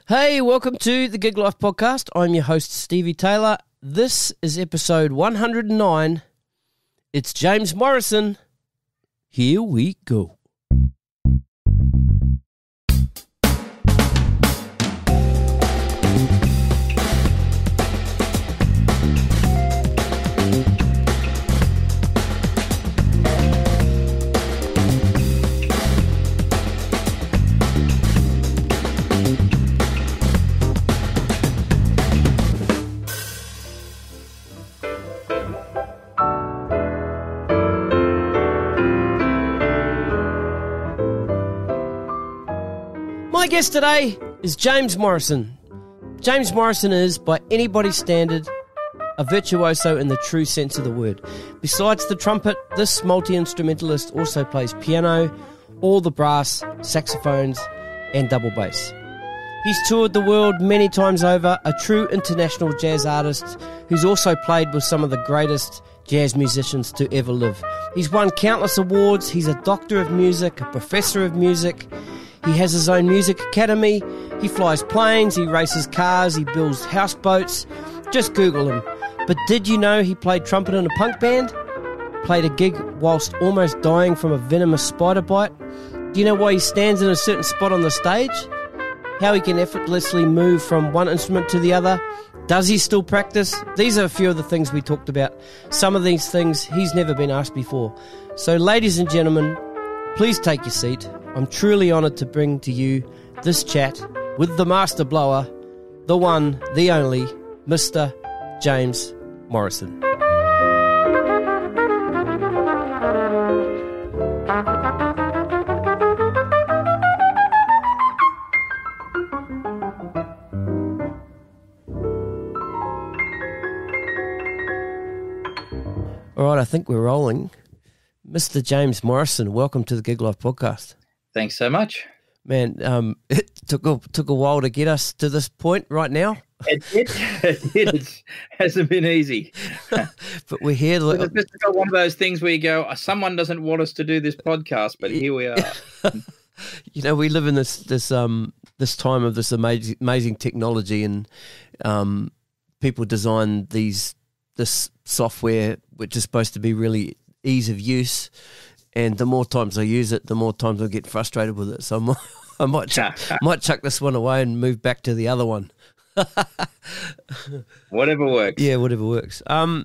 Hey, welcome to the Gig Life Podcast. I'm your host, Stevie Taylor. This is episode 109. It's James Morrison. Here we go. My guest today is James Morrison. James Morrison is, by anybody's standard, a virtuoso in the true sense of the word. Besides the trumpet, this multi-instrumentalist also plays piano, all the brass, saxophones, and double bass. He's toured the world many times over, a true international jazz artist who's also played with some of the greatest jazz musicians to ever live. He's won countless awards. He's a doctor of music, a professor of music. He has his own music academy, he flies planes, he races cars, he builds houseboats. Just Google him. But did you know he played trumpet in a punk band? Played a gig whilst almost dying from a venomous spider bite? Do you know why he stands in a certain spot on the stage? How he can effortlessly move from one instrument to the other? Does he still practice? These are a few of the things we talked about. Some of these things he's never been asked before. So ladies and gentlemen, please take your seat. I'm truly honoured to bring to you this chat with the master blower, the one, the only, Mr. James Morrison. All right, I think we're rolling. Mr. James Morrison, welcome to the Gig Life Podcast. Thanks so much. Man, it took a while to get us to this point right now. It hasn't been easy. But we're here. It's just one of those things where you go, someone doesn't want us to do this podcast, but here we are. You know, we live in this time of this amazing technology, and people design this software which is supposed to be really ease of use. And the more times I use it, the more times I get frustrated with it. So I might chuck this one away and move back to the other one. Whatever works. Yeah, whatever works.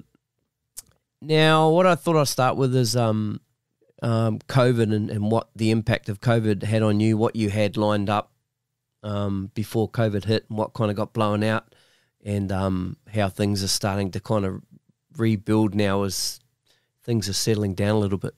Now, what I thought I'd start with is COVID and what the impact of COVID had on you, what you had lined up before COVID hit, and what kind of got blown out, and how things are starting to kind of rebuild now as things are settling down a little bit.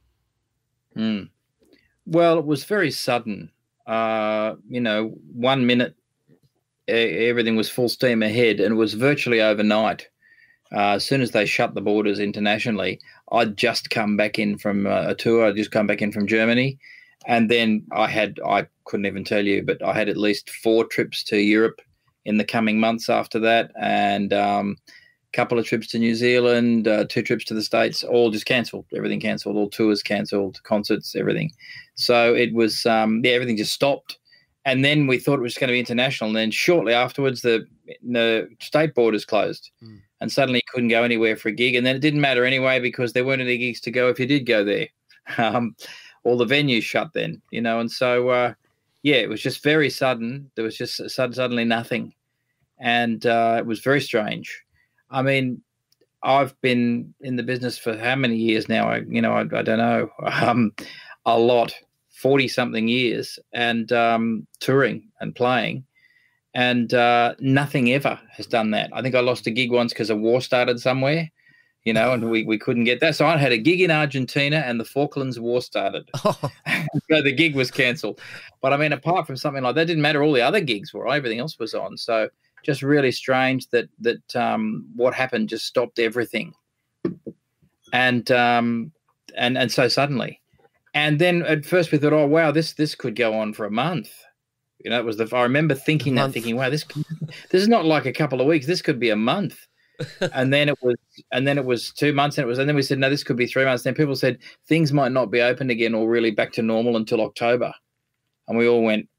Well, it was very sudden. 1 minute everything was full steam ahead, and it was virtually overnight. As soon as they shut the borders internationally, I'd just come back in from a tour. I'd just come back in from Germany, and then I couldn't even tell you, but I had at least 4 trips to Europe in the coming months after that, and couple of trips to New Zealand, 2 trips to the States, all just cancelled. Everything cancelled, all tours cancelled, concerts, everything. So it was, everything just stopped. And then we thought it was going to be international. And then shortly afterwards, the state borders closed. And suddenly you couldn't go anywhere for a gig. And then it didn't matter anyway because there weren't any gigs to go if you did go there. All the venues shut then, And so, it was just very sudden. There was just suddenly nothing. And it was very strange. I mean, I've been in the business for how many years now? I don't know, a lot, 40-something years, and touring and playing, and nothing ever has done that. I think I lost a gig once because a war started somewhere, and we couldn't get that. So I had a gig in Argentina and the Falklands War started. So the gig was cancelled. But, I mean, apart from something like that, didn't matter. All the other gigs were, everything else was on. So just really strange that what happened just stopped everything, and so suddenly, and then at first we thought, oh wow, this could go on for a month. It was I remember thinking wow, this is not like a couple of weeks. This could be a month. and then it was 2 months, and then we said, no, this could be 3 months. Then people said things might not be open again or really back to normal until October, and we all went,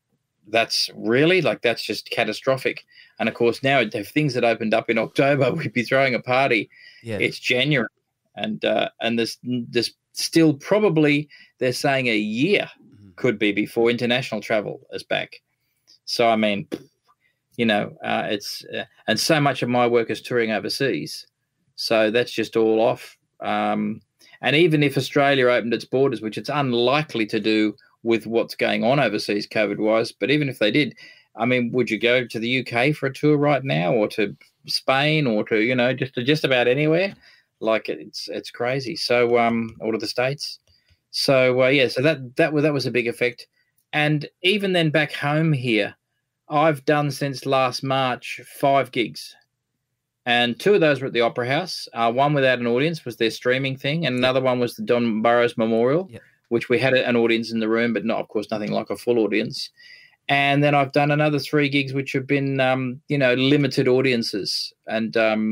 that's really that's just catastrophic. And of course, now if things had opened up in October, we'd be throwing a party. Yeah. It's January, and there's still probably, they're saying, a year could be before international travel is back. So I mean, it's and so much of my work is touring overseas, so that's just all off. And even if Australia opened its borders, which it's unlikely to do with what's going on overseas COVID-wise, but even if they did, I mean, would you go to the UK for a tour right now, or to Spain, or to just about anywhere? It's crazy. So or to the States. So so that was a big effect. And even then, back home here, I've done since last March 5 gigs. And 2 of those were at the Opera House. One without an audience was their streaming thing, and another one was the Don Burrows Memorial, which we had an audience in the room, but not, of course, nothing like a full audience. And then I've done another 3 gigs, which have been, limited audiences. And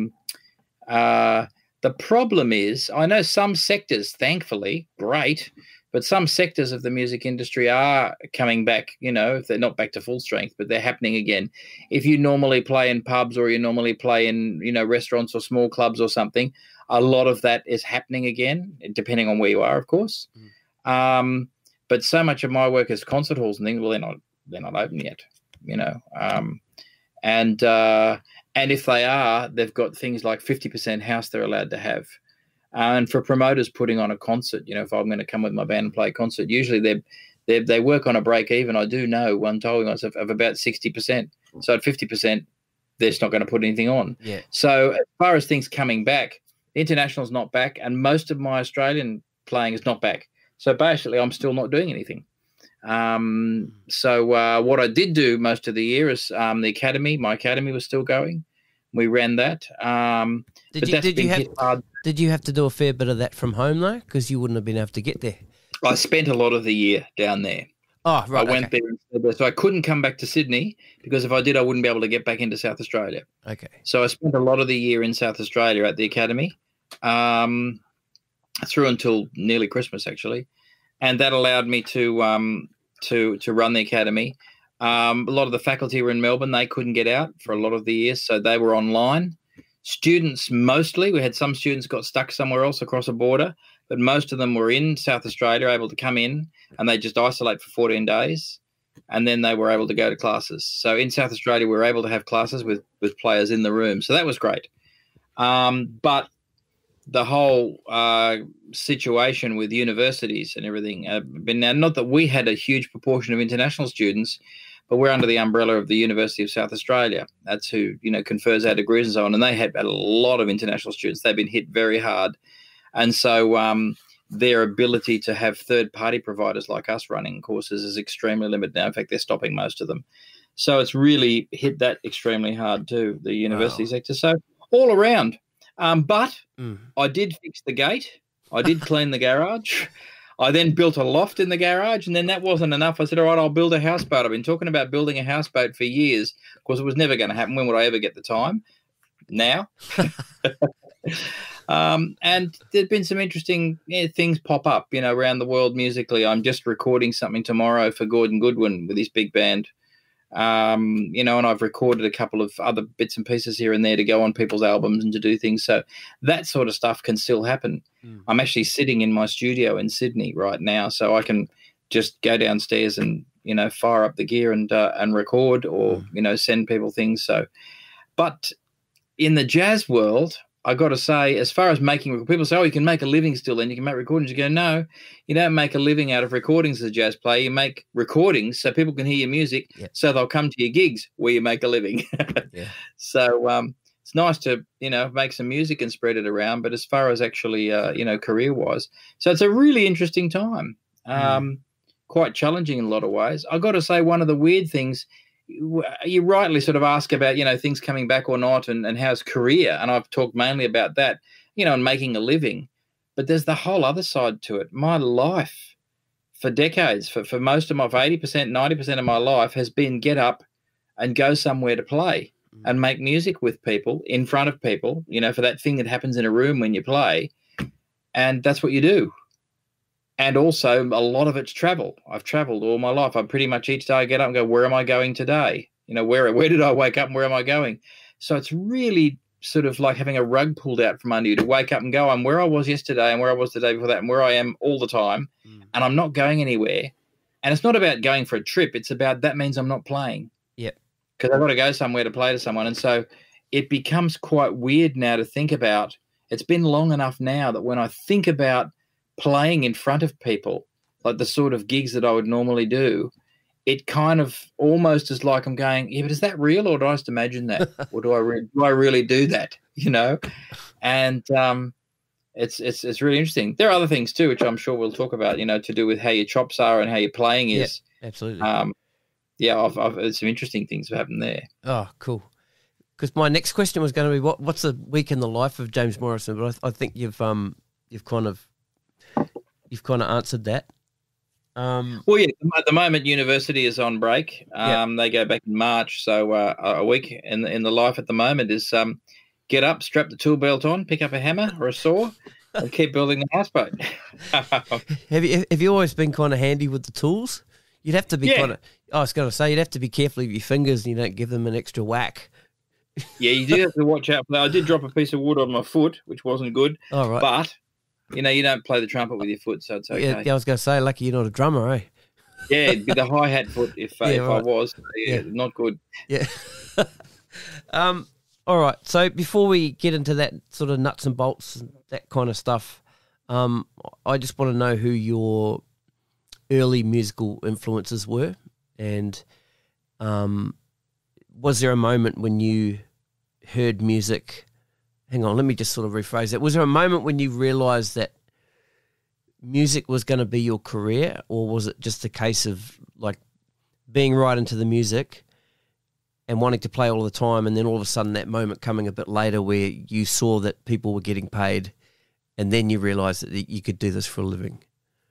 the problem is, I know some sectors, thankfully, great, but some sectors of the music industry are coming back, if they're not back to full strength, but they're happening again. If you normally play in pubs, or you normally play in, restaurants or small clubs or something, a lot of that is happening again, depending on where you are, of course. But so much of my work is concert halls and things. Well, they're not open yet, and if they are, they've got things like 50% house they're allowed to have. And for promoters putting on a concert, if I'm going to come with my band and play a concert, usually they work on a break even. I do know, one told me, of about 60%. So at 50%, they're just not going to put anything on. Yeah. So as far as things coming back, the international's not back, and most of my Australian playing is not back. So basically, I'm still not doing anything. So what I did do most of the year is the academy. My academy was still going. We ran that. Did you have to do a fair bit of that from home though? Because you wouldn't have been able to get there. I spent a lot of the year down there. Oh, right. I went there, so I couldn't come back to Sydney, because if I did, I wouldn't be able to get back into South Australia. Okay. So I spent a lot of the year in South Australia at the academy, through until nearly Christmas, actually, and that allowed me to run the academy. A lot of the faculty were in Melbourne; they couldn't get out for a lot of the year, so they were online. Students mostly, we had some students got stuck somewhere else across a border, but most of them were in South Australia, able to come in, and they just isolate for 14 days, and then they were able to go to classes. So in South Australia, we were able to have classes with players in the room. So that was great. But the whole situation with universities and everything, now, not that we had a huge proportion of international students, but we're under the umbrella of the University of South Australia. That's who, confers our degrees and so on. And they had a lot of international students. They've been hit very hard. And so their ability to have third-party providers like us running courses is extremely limited now. In fact, they're stopping most of them. So it's really hit that extremely hard too, the university sector. So all around. But I did fix the gate. I did clean the garage. I then built a loft in the garage, and then that wasn't enough. I said, all right, I'll build a houseboat. I've been talking about building a houseboat for years. Of course, it was never going to happen. When would I ever get the time? Now. And there's been some interesting things pop up, around the world musically. I'm just recording something tomorrow for Gordon Goodwin with his big band. And I've recorded a couple of other bits and pieces here and there to go on people's albums and to do things. So that sort of stuff can still happen. I'm actually sitting in my studio in Sydney right now, so I can just go downstairs and, fire up the gear and record, or, send people things. So, but in the jazz world, I got to say, as far as making, people say, oh, you can make a living still, then you can make recordings. You go, no, you don't make a living out of recordings as a jazz player. You make recordings so people can hear your music, so they'll come to your gigs where you make a living. So it's nice to, make some music and spread it around. But as far as actually, career-wise, so it's a really interesting time, quite challenging in a lot of ways. I got to say, one of the weird things, you rightly sort of ask about, things coming back or not, and how's career. And I've talked mainly about that, and making a living. But there's the whole other side to it. My life for decades, for most of my, for 80%, 90% of my life has been get up and go somewhere to play and make music with people, in front of people, for that thing that happens in a room when you play. And that's what you do. And also a lot of it's travel. I've traveled all my life. I pretty much each day I get up and go, where am I going today? You know, where did I wake up and where am I going? So it's really sort of like having a rug pulled out from under you to wake up and go, I'm where I was yesterday and where I was the day before that and where I am all the time. And I'm not going anywhere. And it's not about going for a trip. It's about that means I'm not playing. Yep. Because I've got to go somewhere to play to someone. And so it becomes quite weird now to think about. It's been long enough now that when I think about playing in front of people, like the sort of gigs that I would normally do, it kind of almost is like I'm going, yeah, but is that real or do I just imagine that? Or do I really do that, you know? And it's really interesting. There are other things too, which I'm sure we'll talk about, you know, to do with how your chops are and how your playing is. Yeah, absolutely. I've some interesting things have happened there. Oh, cool. Because my next question was going to be what's a week in the life of James Morrison, but I think you've kind of answered that. Well, yeah, at the moment university is on break. They go back in March, so a week in the life at the moment is get up, strap the tool belt on, pick up a hammer or a saw, and keep building the houseboat. Have you always been kind of handy with the tools? You'd have to be kind of. I was going to say you'd have to be careful of your fingers and you don't give them an extra whack. Yeah, you do have to watch out for that. I did drop a piece of wood on my foot, which wasn't good. Oh, right. But you know, you don't play the trumpet with your foot, so it's okay. Yeah, I was going to say, lucky you're not a drummer, eh? Yeah, it'd be the hi-hat foot if I was. Yeah, not good. Yeah. All right. So before we get into that sort of nuts and bolts and that kind of stuff, I just want to know who your early musical influences were, and was there a moment when you heard music? Hang on, let me just sort of rephrase that. Was there a moment when you realised that music was going to be your career, or was it just a case of like being right into the music and wanting to play all the time, and then all of a sudden that moment coming a bit later where you saw that people were getting paid and then you realised that you could do this for a living?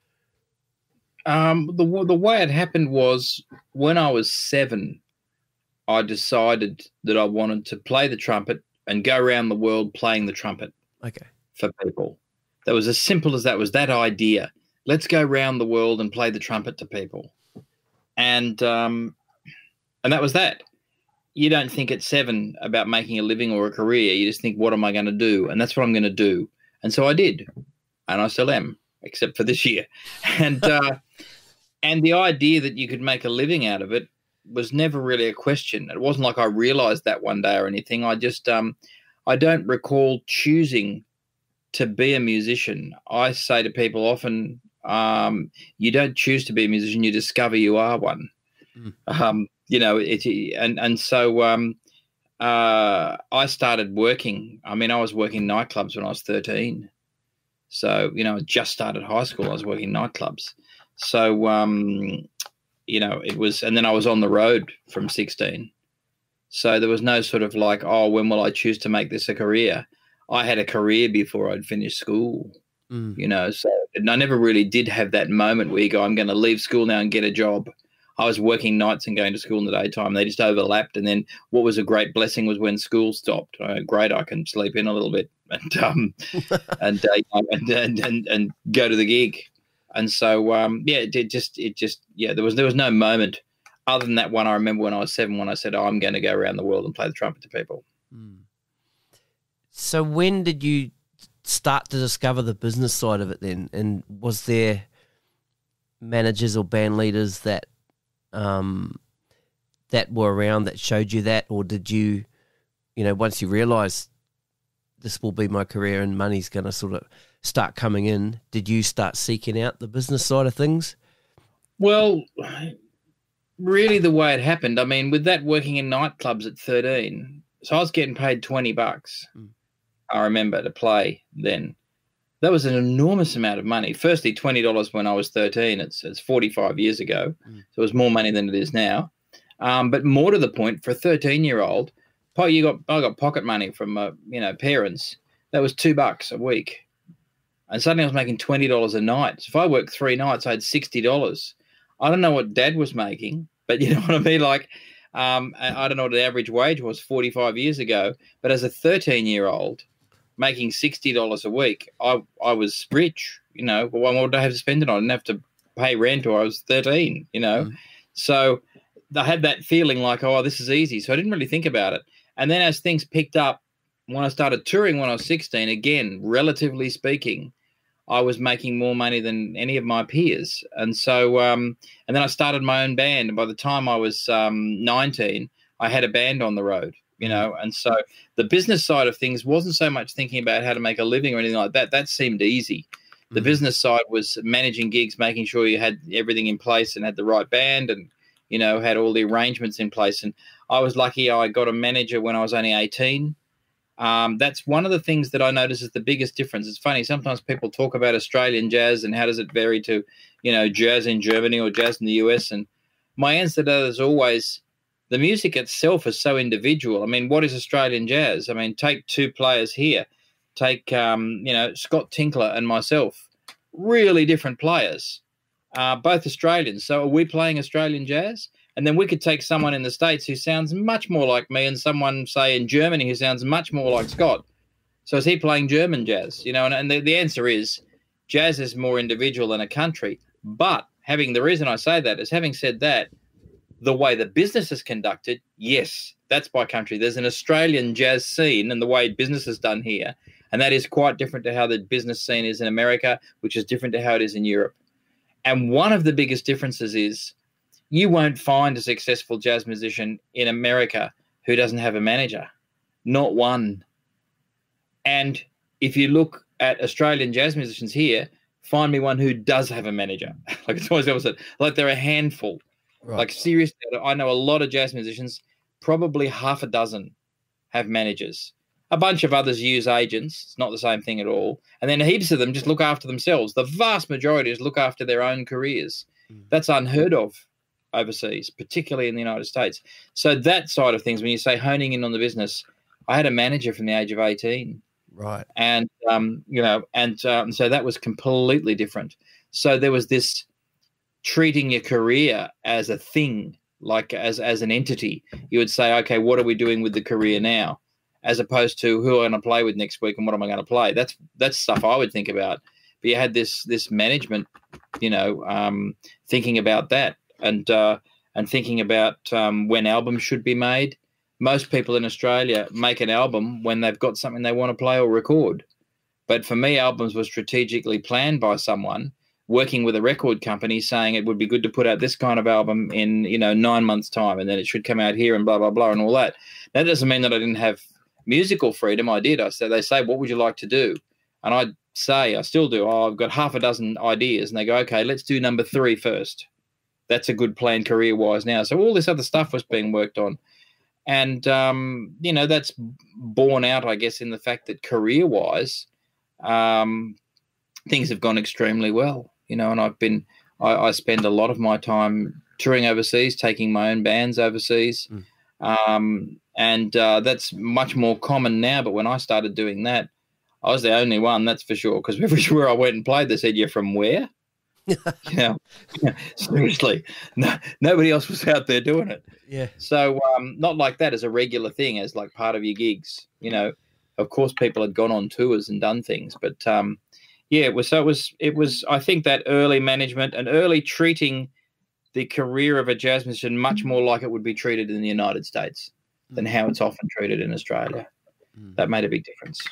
The way it happened was when I was 7, I decided that I wanted to play the trumpet and go around the world playing the trumpet. Okay. For people. That was as simple as that was that idea. Let's go around the world and play the trumpet to people. And that was that. You don't think at 7 about making a living or a career. You just think, what am I going to do? And that's what I'm going to do. And so I did. And I still am, except for this year. And and the idea that you could make a living out of it was never really a question. It wasn't like I realized that one day or anything. I just I don't recall choosing to be a musician. I say to people often, you don't choose to be a musician, you discover you are one. You know, so I started working. I mean, I was working nightclubs when I was 13. So, you know, I just started high school. I was working nightclubs. So, you know, it was, and then I was on the road from 16. So there was no sort of like, oh, when will I choose to make this a career? I had a career before I'd finished school, you know, so and I never really did have that moment where you go, I'm going to leave school now and get a job. I was working nights and going to school in the daytime. They just overlapped. And then what was a great blessing was when school stopped. Great, I can sleep in a little bit and and go to the gig. And so, there was no moment other than that one. I remember when I was 7, when I said, I'm going to go around the world and play the trumpet to people. So when did you start to discover the business side of it then? And was there managers or band leaders that were around that showed you that? Or did you, you know, once you realised this will be my career and money's going to sort of start coming in, did you start seeking out the business side of things? Well, really the way it happened, I mean, with that working in nightclubs at 13, so I was getting paid $20, I remember, to play then. That was an enormous amount of money. Firstly, $20 when I was 13, it's 45 years ago, so it was more money than it is now. But more to the point, for a 13-year-old, I got pocket money from parents. That was $2 a week. And suddenly I was making $20 a night. So if I worked 3 nights, I had $60. I don't know what Dad was making, but you know what I mean? Like, I don't know what the average wage was 45 years ago. But as a 13-year-old making $60 a week, I was rich. Well, what did I have to spend it on? I didn't have to pay rent, or I was 13, So I had that feeling like, oh, this is easy. So I didn't really think about it. And then as things picked up, when I started touring when I was 16, again, relatively speaking, I was making more money than any of my peers. And so, and then I started my own band. And by the time I was 19, I had a band on the road, and so the business side of things wasn't so much thinking about how to make a living or anything like that. That seemed easy. The business side was managing gigs, making sure you had everything in place and had the right band and, had all the arrangements in place. And I was lucky I got a manager when I was only 18. That's one of the things that I notice is the biggest difference. It's funny, sometimes people talk about Australian jazz and how does it vary to, jazz in Germany or jazz in the US. And my answer to that is always the music itself is so individual. I mean, what is Australian jazz? I mean, take two players here. Take, Scott Tinkler and myself, really different players, both Australians. So are we playing Australian jazz? And then we could take someone in the States who sounds much more like me and someone, say, in Germany who sounds much more like Scott. So is he playing German jazz? And the answer is jazz is more individual than a country. But the reason I say that is having said that, the way the business is conducted, yes, that's by country. There's an Australian jazz scene and the way business is done here. And that is quite different to how the business scene is in America, which is different to how it is in Europe. And one of the biggest differences is you won't find a successful jazz musician in America who doesn't have a manager, not one. And if you look at Australian jazz musicians here, find me one who does have a manager. Like it's always the opposite. Like they're a handful. Right. Like seriously, I know a lot of jazz musicians, probably half a dozen have managers. A bunch of others use agents. It's not the same thing at all. And then heaps of them just look after themselves. The vast majority just look after their own careers. That's unheard of overseas, particularly in the United States. So that side of things, when you say honing in on the business, I had a manager from the age of 18. Right. And, so that was completely different. So there was this treating your career as a thing, like as an entity. You would say, okay, what are we doing with the career now? As opposed to who am I going to play with next week and what am I going to play? That's stuff I would think about. But you had this management, thinking about that and thinking about when albums should be made. Most people in Australia make an album when they've got something they want to play or record. But for me, albums were strategically planned by someone working with a record company saying it would be good to put out this kind of album in, 9 months' time and then it should come out here and blah, blah, blah and all that. That doesn't mean that I didn't have musical freedom. I did. They say, what would you like to do? And I'd say, I still do, I've got half a dozen ideas. And they go, okay, let's do number 3 first. That's a good plan career-wise now. So all this other stuff was being worked on. And, that's borne out, I guess, in the fact that career-wise, things have gone extremely well, and I spend a lot of my time touring overseas, taking my own bands overseas. And that's much more common now. But when I started doing that, I was the only one, that's for sure, because everywhere I went and played, they said, you're from where? Seriously, nobody else was out there doing it. Yeah. So not like that as a regular thing, as like part of your gigs. Of course, people had gone on tours and done things, but it was. I think that early management and early treating the career of a jazz musician much more like it would be treated in the United States than how it's often treated in Australia. That made a big difference.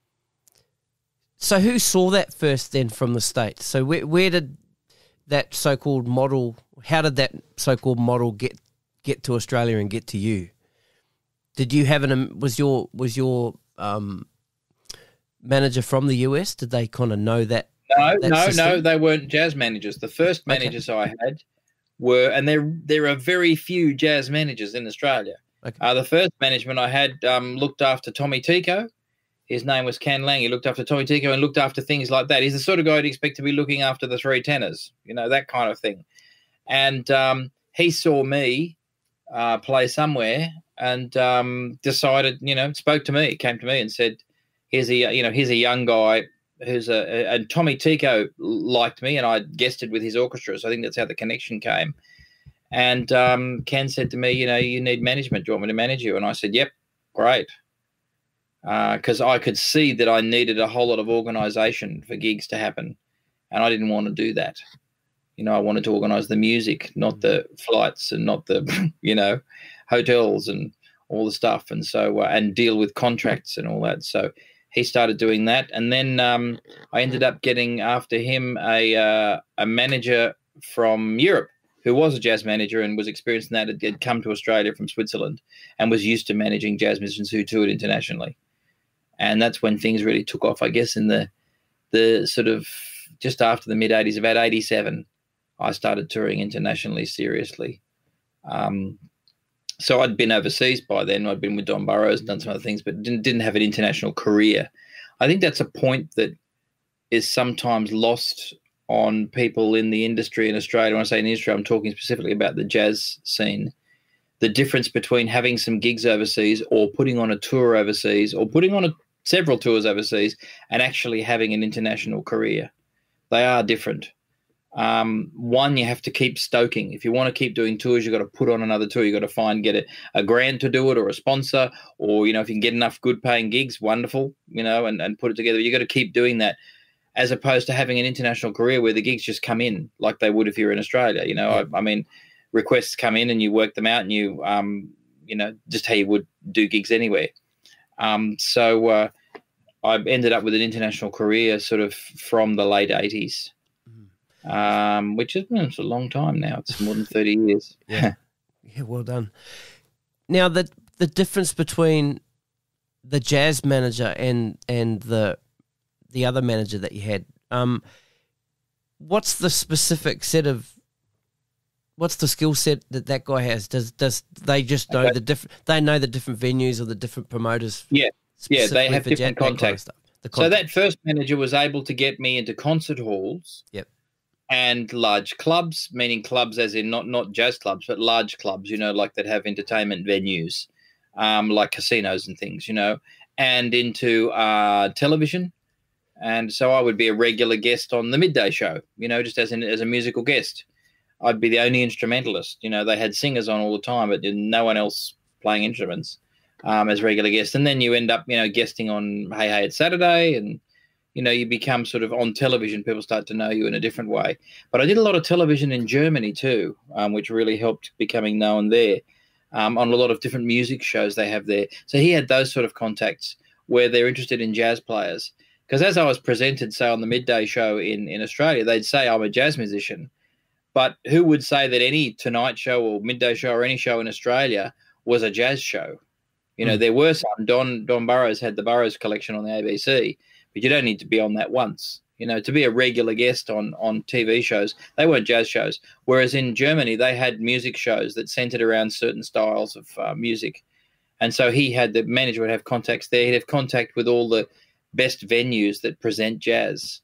So who saw that first then from the States? So where did that so-called model, how did that so-called model get to Australia and get to you? Did you have was your manager from the US? Did they kind of know that? No, they weren't jazz managers. The first managers I had were, and there are very few jazz managers in Australia. Okay. The first management I had looked after Tommy Tico. His name was Ken Lang. He looked after Tommy Tico and looked after things like that. He's the sort of guy I'd expect to be looking after the 3 tenors, that kind of thing. And he saw me play somewhere and decided, spoke to me, came to me and said, here's a young guy who's and Tommy Tico liked me and I guested with his orchestra. So I think that's how the connection came. And Ken said to me, you need management. Do you want me to manage you? And I said, yep, great. Because I could see that I needed a whole lot of organisation for gigs to happen. and I didn't want to do that. I wanted to organise the music, not the flights and not the, hotels and all the stuff, and so and deal with contracts and all that. So he started doing that, and then I ended up getting after him a manager from Europe who was a jazz manager and was experienced in that. Had come to Australia from Switzerland and was used to managing jazz musicians who toured internationally, and that's when things really took off. I guess in the sort of just after the mid '80s, about '87, I started touring internationally seriously. So I'd been overseas by then. I'd been with Don Burrows and done some other things, but didn't have an international career. I think that's a point that is sometimes lost on people in the industry in Australia. When I say in the industry, I'm talking specifically about the jazz scene. The difference between having some gigs overseas or putting on a tour overseas or putting on several tours overseas and actually having an international career. They are different. One, you have to keep stoking. If you want to keep doing tours, you've got to put on another tour. You've got to get a grant to do it or a sponsor, or, if you can get enough good paying gigs, wonderful, and put it together. You've got to keep doing that, as opposed to having an international career where the gigs just come in like they would if you're in Australia. I mean, requests come in and you work them out and you, just how you would do gigs anywhere. So I ended up with an international career sort of from the late 80s. Which is it's a long time now. It's more than 30 years. Yeah, well done. Now, the difference between the jazz manager and the other manager that you had, what's the specific what's the skill set that guy has? Does they just know the different venues or the different promoters? Yeah, they have different contacts. So that first manager was able to get me into concert halls. Yep. And large clubs, meaning clubs as in not jazz clubs, but large clubs, like that have entertainment venues, like casinos and things, and into television. And so I would be a regular guest on the midday show, just as a musical guest. I'd be the only instrumentalist. They had singers on all the time, but no one else playing instruments as regular guests. And then you end up, guesting on Hey Hey It's Saturday, and you become sort of on television. People start to know you in a different way. But I did a lot of television in Germany too, which really helped becoming known there on a lot of different music shows they have there. So he had those sort of contacts where they're interested in jazz players. Because as I was presented, say, on the midday show in Australia, they'd say I'm a jazz musician. But who would say that any Tonight Show or midday show or any show in Australia was a jazz show? There were some. Don Burrows had the Burrows collection on the ABC. But you don't need to be on that once. To be a regular guest on TV shows, they weren't jazz shows. Whereas in Germany, they had music shows that centered around certain styles of music. And so the manager would have contacts there. He'd have contact with all the best venues that present jazz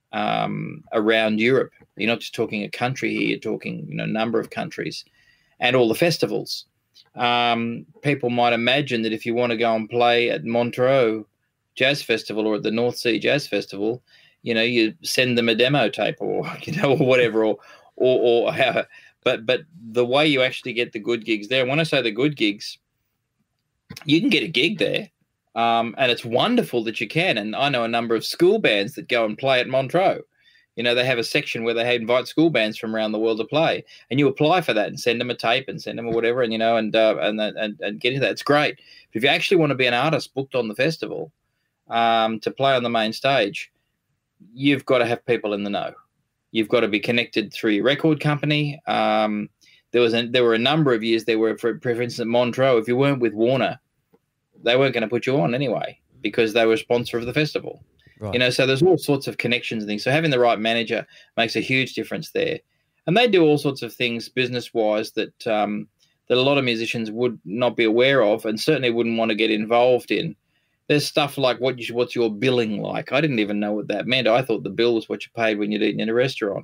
around Europe. You're not just talking a country here, you're talking, a number of countries, and all the festivals. People might imagine that if you want to go and play at Montreux Jazz Festival or at the North Sea Jazz Festival, you send them a demo tape or or whatever, or how. But the way you actually get the good gigs there, and when I say the good gigs, you can get a gig there, and it's wonderful that you can. And I know a number of school bands that go and play at Montreux. They have a section where they invite school bands from around the world to play, and you apply for that and send them a tape and send them or whatever, and and get into that. It's great. But if you actually want to be an artist booked on the festival, to play on the main stage, you've got to have people in the know. You've got to be connected through your record company. There were a number of years there where, for instance, at Montreux, if you weren't with Warner, they weren't going to put you on anyway because they were a sponsor of the festival. Right. So there's all sorts of connections and things. So having the right manager makes a huge difference there. And they do all sorts of things business-wise that a lot of musicians would not be aware of and certainly wouldn't want to get involved in. There's stuff like what's your billing like? I didn't even know what that meant. I thought the bill was what you paid when you'd eaten in a restaurant,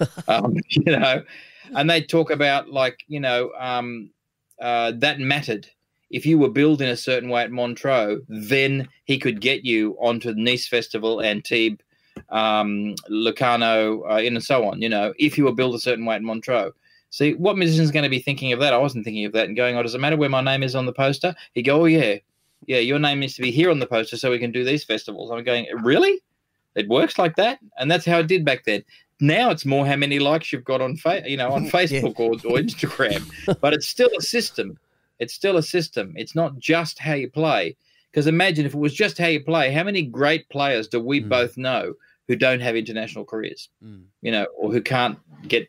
And they talk about that mattered. If you were billed in a certain way at Montreux, then he could get you onto the Nice Festival, Antibes, Locarno, and so on. If you were billed a certain way at Montreux. See, what musician's going to be thinking of that? I wasn't thinking of that and going, does it matter where my name is on the poster? He'd go, oh, yeah. Yeah, your name needs to be here on the poster so we can do these festivals. I'm going, really? It works like that, and that's how it did back then. Now it's more how many likes you've got on on Facebook or Instagram, but it's still a system. It's still a system. It's not just how you play. Because imagine if it was just how you play, how many great players do we both know who don't have international careers, or who can't get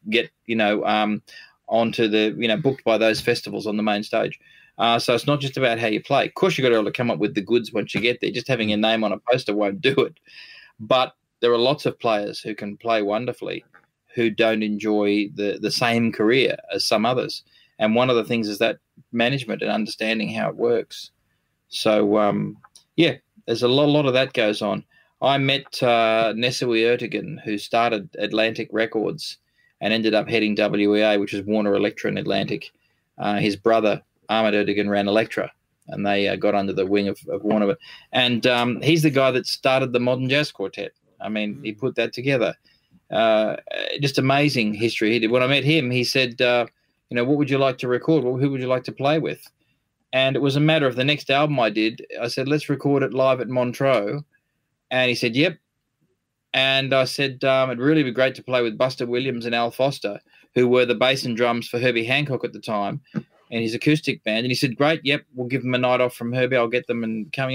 onto the, booked by those festivals on the main stage. So it's not just about how you play. Of course, you've got to be able to come up with the goods once you get there. Just having your name on a poster won't do it. But there are lots of players who can play wonderfully who don't enjoy the same career as some others. And one of the things is that management and understanding how it works. So, there's a lot of that goes on. I met Nesui Ertegun, who started Atlantic Records and ended up heading WEA, which is Warner Elektra in Atlantic. His brother, Ahmed Ertegun, ran Elektra, and they got under the wing of Warner. And he's the guy that started the Modern Jazz Quartet. I mean, he put that together. Just amazing history he did. When I met him, he said, what would you like to record? Well, who would you like to play with? And it was a matter of the next album I did. I said, let's record it live at Montreux. And he said, yep. And I said, it'd really be great to play with Buster Williams and Al Foster, who were the bass and drums for Herbie Hancock at the time, and his acoustic band. And he said, great, yep, we'll give them a night off from Herbie. I'll get them and come,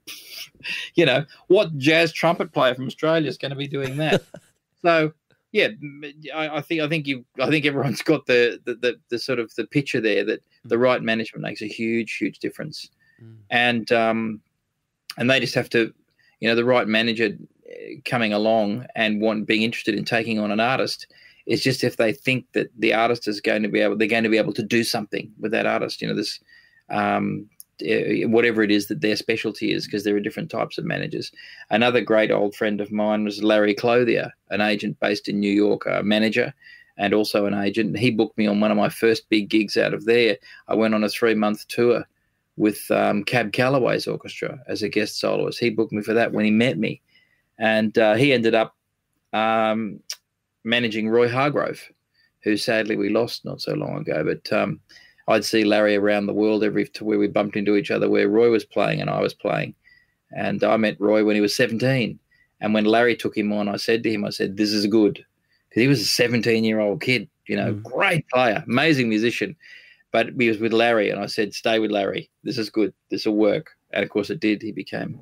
what jazz trumpet player from Australia is going to be doing that? So, yeah, I think everyone's got the sort of the picture there that the right management makes a huge, huge difference. And they just have to, the right manager coming along and being interested in taking on an artist is just if they think that the artist is they're going to be able to do something with that artist, this whatever it is that their specialty is, because there are different types of managers. Another great old friend of mine was Larry Clothier, an agent based in New York, a manager and also an agent. He booked me on one of my first big gigs out of there. I went on a 3-month tour with Cab Calloway's orchestra as a guest soloist. He booked me for that when he met me. And he ended up managing Roy Hargrove, who sadly we lost not so long ago. But I'd see Larry around the world to where we bumped into each other, where Roy was playing and I was playing. And I met Roy when he was 17. And when Larry took him on, I said to him, this is good. Because he was a 17-year-old kid, great player, amazing musician. But he was with Larry, and I said, stay with Larry. This is good. This will work. And, of course, it did. He became,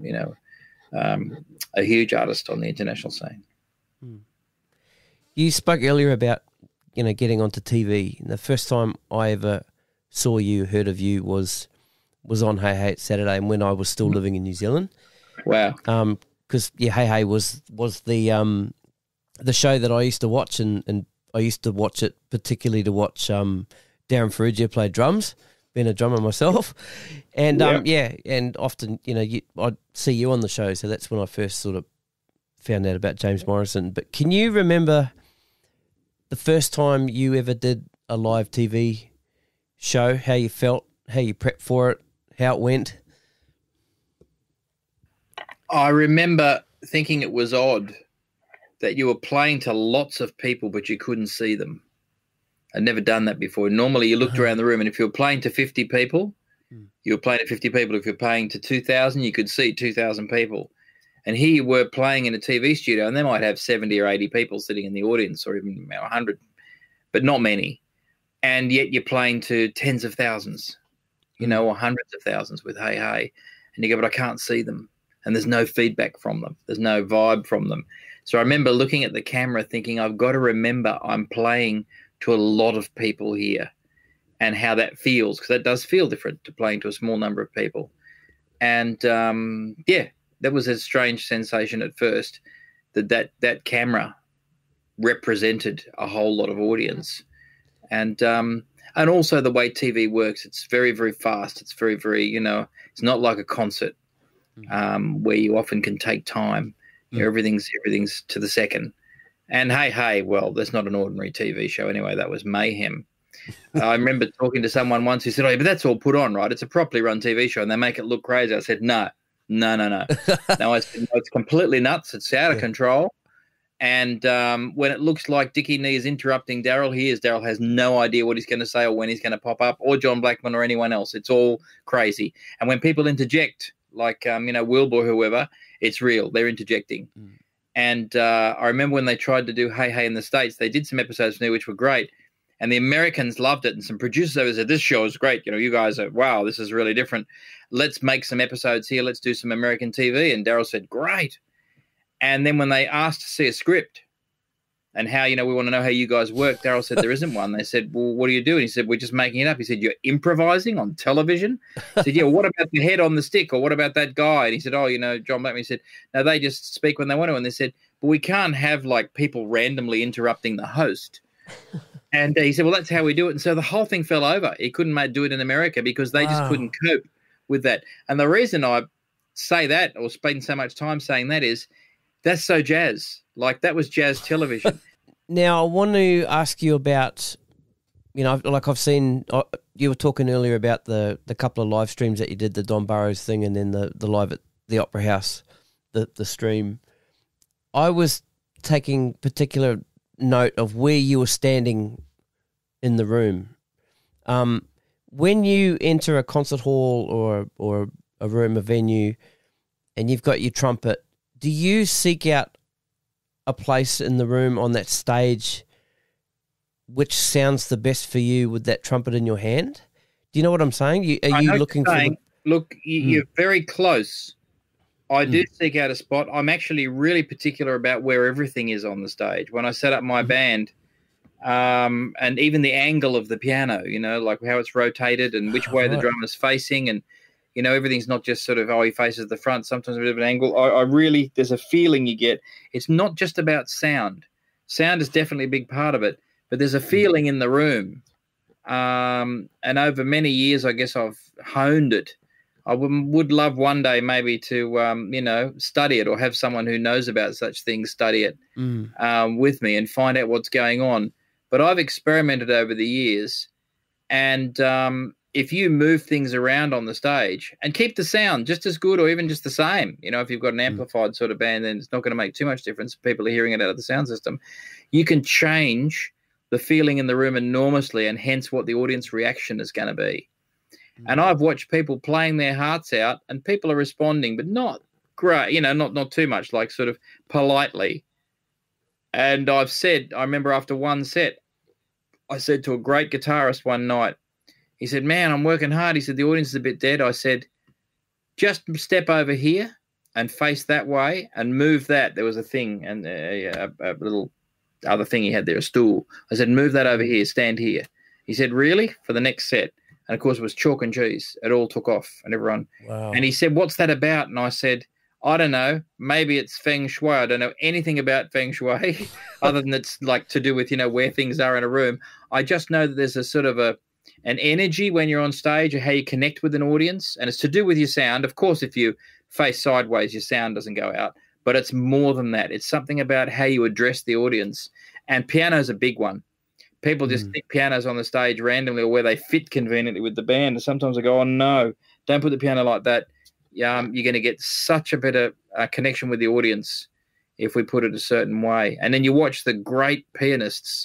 a huge artist on the international scene. You spoke earlier about, getting onto TV. And the first time I ever saw you, heard of you, was on Hey Hey It's Saturday, and when I was still living in New Zealand. Wow. Because, Hey Hey was the show that I used to watch, and I used to watch it particularly to watch Darren Ferrugia play drums, being a drummer myself. And, and often, I'd see you on the show, so that's when I first sort of found out about James Morrison. But can you remember the first time you ever did a live TV show, how you felt, how you prepped for it, how it went? I remember thinking it was odd that you were playing to lots of people, but you couldn't see them. I'd never done that before. Normally you looked around the room, and if you were playing to 50 people, you were playing to 50 people. If you're playing to 2,000, you could see 2,000 people. And here you were playing in a TV studio, and they might have 70 or 80 people sitting in the audience, or even 100, but not many. And yet you're playing to tens of thousands, or hundreds of thousands with Hey Hey. And you go, but I can't see them. And there's no feedback from them. There's no vibe from them. So I remember looking at the camera thinking, I've got to remember I'm playing to a lot of people here and how that feels, because that does feel different to playing to a small number of people. And, that was a strange sensation at first, that camera represented a whole lot of audience. And also the way TV works, it's very, very fast. It's very, very, it's not like a concert where you often can take time. Everything's to the second. And hey, well, that's not an ordinary TV show anyway. That was mayhem. I remember talking to someone once who said, but that's all put on, right? It's a properly run TV show and they make it look crazy. I said, no. No, I said, no, it's completely nuts. It's out of control. And when it looks like Dickie Nee is interrupting Daryl, Daryl has no idea what he's going to say or when he's going to pop up, or John Blackman or anyone else. It's all crazy. And when people interject, like, Wilbur or whoever, it's real. They're interjecting. And I remember when they tried to do Hey Hey in the States, they did some episodes from there which were great. And the Americans loved it. And some producers over said, this show is great. You know, you guys are, wow, this is really different. Let's make some episodes here. Let's do some American TV. And Daryl said, great. And then when they asked to see a script and how, you know, we want to know how you guys work, Daryl said, there isn't one. They said, well, what do you do? And he said, we're just making it up. He said, you're improvising on television? He said, yeah, what about the head on the stick? Or what about that guy? And he said, oh, you know, John Blackman, he said, no, they just speak when they want to. And they said, but we can't have like people randomly interrupting the host. And he said, well, that's how we do it. And so the whole thing fell over. He couldn't do it in America because they just couldn't cope with that. And the reason I say that or spend so much time saying that is that's so jazz. Like that was jazz television. Now, I want to ask you about, you know, like I've seen, you were talking earlier about the couple of live streams that you did, the Don Burrows thing and then the live at the Opera House, the stream. I was taking particular note of where you were standing in the room. When you enter a concert hall or a room, a venue, and you've got your trumpet, do you seek out a place in the room on that stage which sounds the best for you with that trumpet in your hand? Do you know what I'm saying? Are you looking for Look, you're very close. I do seek out a spot. I'm actually really particular about where everything is on the stage. When I set up my band, and even the angle of the piano, you know, like how it's rotated and which way the drummer's facing, and you know, everything's not just sort of, oh, he faces the front, sometimes a bit of an angle. I really, there's a feeling you get. It's not just about sound. Sound is definitely a big part of it, but there's a feeling in the room. And over many years, I guess I've honed it. I would love one day maybe to, you know, study it or have someone who knows about such things study it with me and find out what's going on. But I've experimented over the years, and if you move things around on the stage and keep the sound just as good or even just the same, you know, if you've got an amplified sort of band, then it's not going to make too much difference. People are hearing it out of the sound system. You can change the feeling in the room enormously, and hence what the audience reaction is going to be. And I've watched people playing their hearts out and people are responding, but not great, you know, not too much, like sort of politely. And I've said, I remember after one set, I said to a great guitarist one night, he said, man, I'm working hard. He said, the audience is a bit dead. I said, just step over here and face that way and move that. There was a thing and a little other thing he had there, a stool. I said, move that over here, stand here. He said, really? For the next set. And, of course, it was chalk and cheese. It all took off and everyone. Wow. And he said, what's that about? And I said, I don't know. Maybe it's feng shui. I don't know anything about feng shui other than it's like to do with, you know, where things are in a room. I just know that there's a sort of an energy when you're on stage or how you connect with an audience. And it's to do with your sound. Of course, if you face sideways, your sound doesn't go out. But it's more than that. It's something about how you address the audience. And piano's a big one. People just stick pianos on the stage randomly or where they fit conveniently with the band. And sometimes I go, oh, no, don't put the piano like that. You're going to get such a better connection with the audience if we put it a certain way. And then you watch the great pianists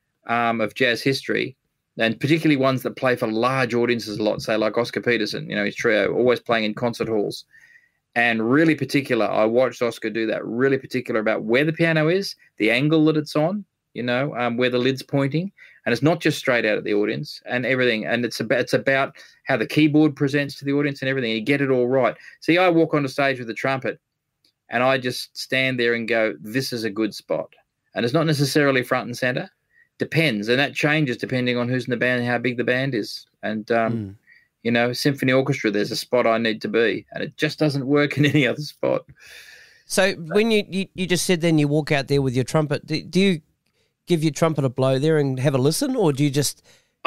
of jazz history, and particularly ones that play for large audiences a lot, say like Oscar Peterson, you know, his trio, always playing in concert halls. And really particular, I watched Oscar do that, really particular about where the piano is, the angle that it's on, you know, where the lid's pointing, and it's not just straight out at the audience and everything. And it's about how the keyboard presents to the audience and everything. You get it all right. See, I walk on the stage with the trumpet and I just stand there and go, this is a good spot. And it's not necessarily front and center. Depends. And that changes depending on who's in the band and how big the band is. And, you know, symphony orchestra, there's a spot I need to be, and it just doesn't work in any other spot. So when you just said then you walk out there with your trumpet, do you give your trumpet a blow there and have a listen, or do you just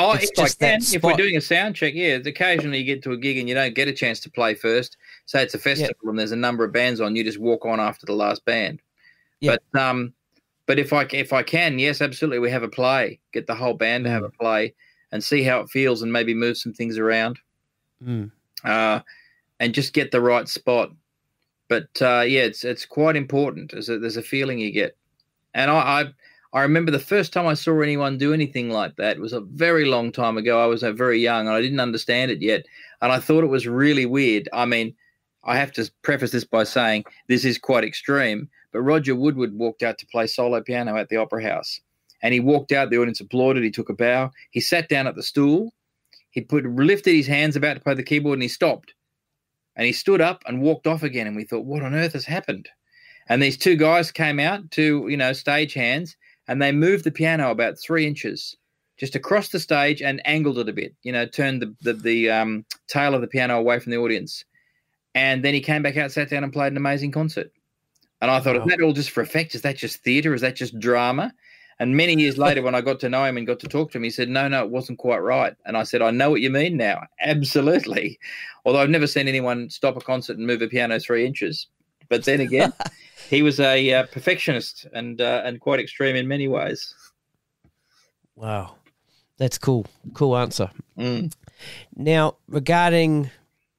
if we're doing a sound check, occasionally you get to a gig and you don't get a chance to play first. Say it's a festival and there's a number of bands on, you just walk on after the last band. But if I can, yes, absolutely, we have a play, get the whole band to have a play and see how it feels and maybe move some things around and just get the right spot. But it's quite important. There's a feeling you get. And I remember the first time I saw anyone do anything like that, it was a very long time ago. I was very young and I didn't understand it yet. And I thought it was really weird. I mean, I have to preface this by saying this is quite extreme, but Roger Woodward walked out to play solo piano at the Opera House. And he walked out, the audience applauded, he took a bow, he sat down at the stool, he lifted his hands about to play the keyboard, and he stopped. And he stood up and walked off again, and we thought, what on earth has happened? And these two guys came out, two, stage hands, and they moved the piano about 3 inches just across the stage and angled it a bit, turned the tail of the piano away from the audience. And then he came back out, sat down, and played an amazing concert. And I thought, Is that all just for effect? Is that just theatre? Is that just drama? And many years later, when I got to know him and got to talk to him, he said, no, it wasn't quite right. And I said, I know what you mean now. Absolutely. Although I've never seen anyone stop a concert and move a piano 3 inches. But then again, he was a perfectionist and quite extreme in many ways. Wow. That's cool. Cool answer. Mm. Now, regarding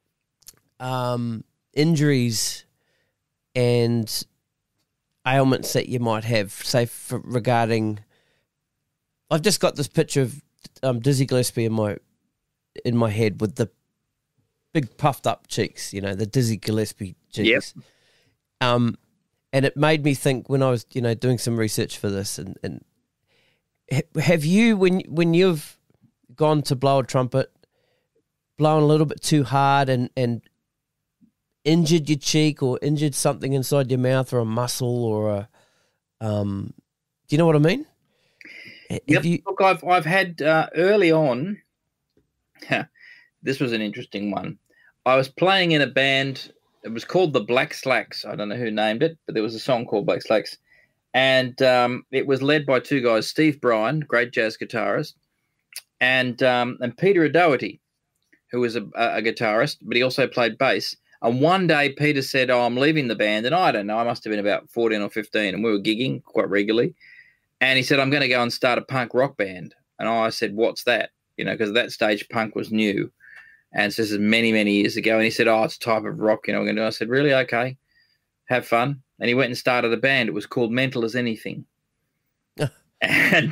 injuries and ailments that you might have, say regarding, I've just got this picture of Dizzy Gillespie in my head with the big puffed up cheeks, the Dizzy Gillespie cheeks. Yep. And it made me think when I was doing some research for this, and have you, when you've gone to blow a trumpet, blown a little bit too hard and injured your cheek or injured something inside your mouth or a muscle or do you know what I mean? Yep. Look, I've had early on, this was an interesting one. I was playing in a band, it was called the Black Slacks. I don't know who named it, but there was a song called Black Slacks. And it was led by two guys, Steve Bryan, great jazz guitarist, and Peter O'Doherty, who was a guitarist, but he also played bass. And one day Peter said, I'm leaving the band. And I don't know, I must have been about 14 or 15, and we were gigging quite regularly. And he said, I'm going to go and start a punk rock band. And I said, what's that? Because at that stage punk was new. And so this is many, many years ago. And he said, it's a type of rock, we're going to do. I said, really? Okay. Have fun. And he went and started a band. It was called Mental as Anything. And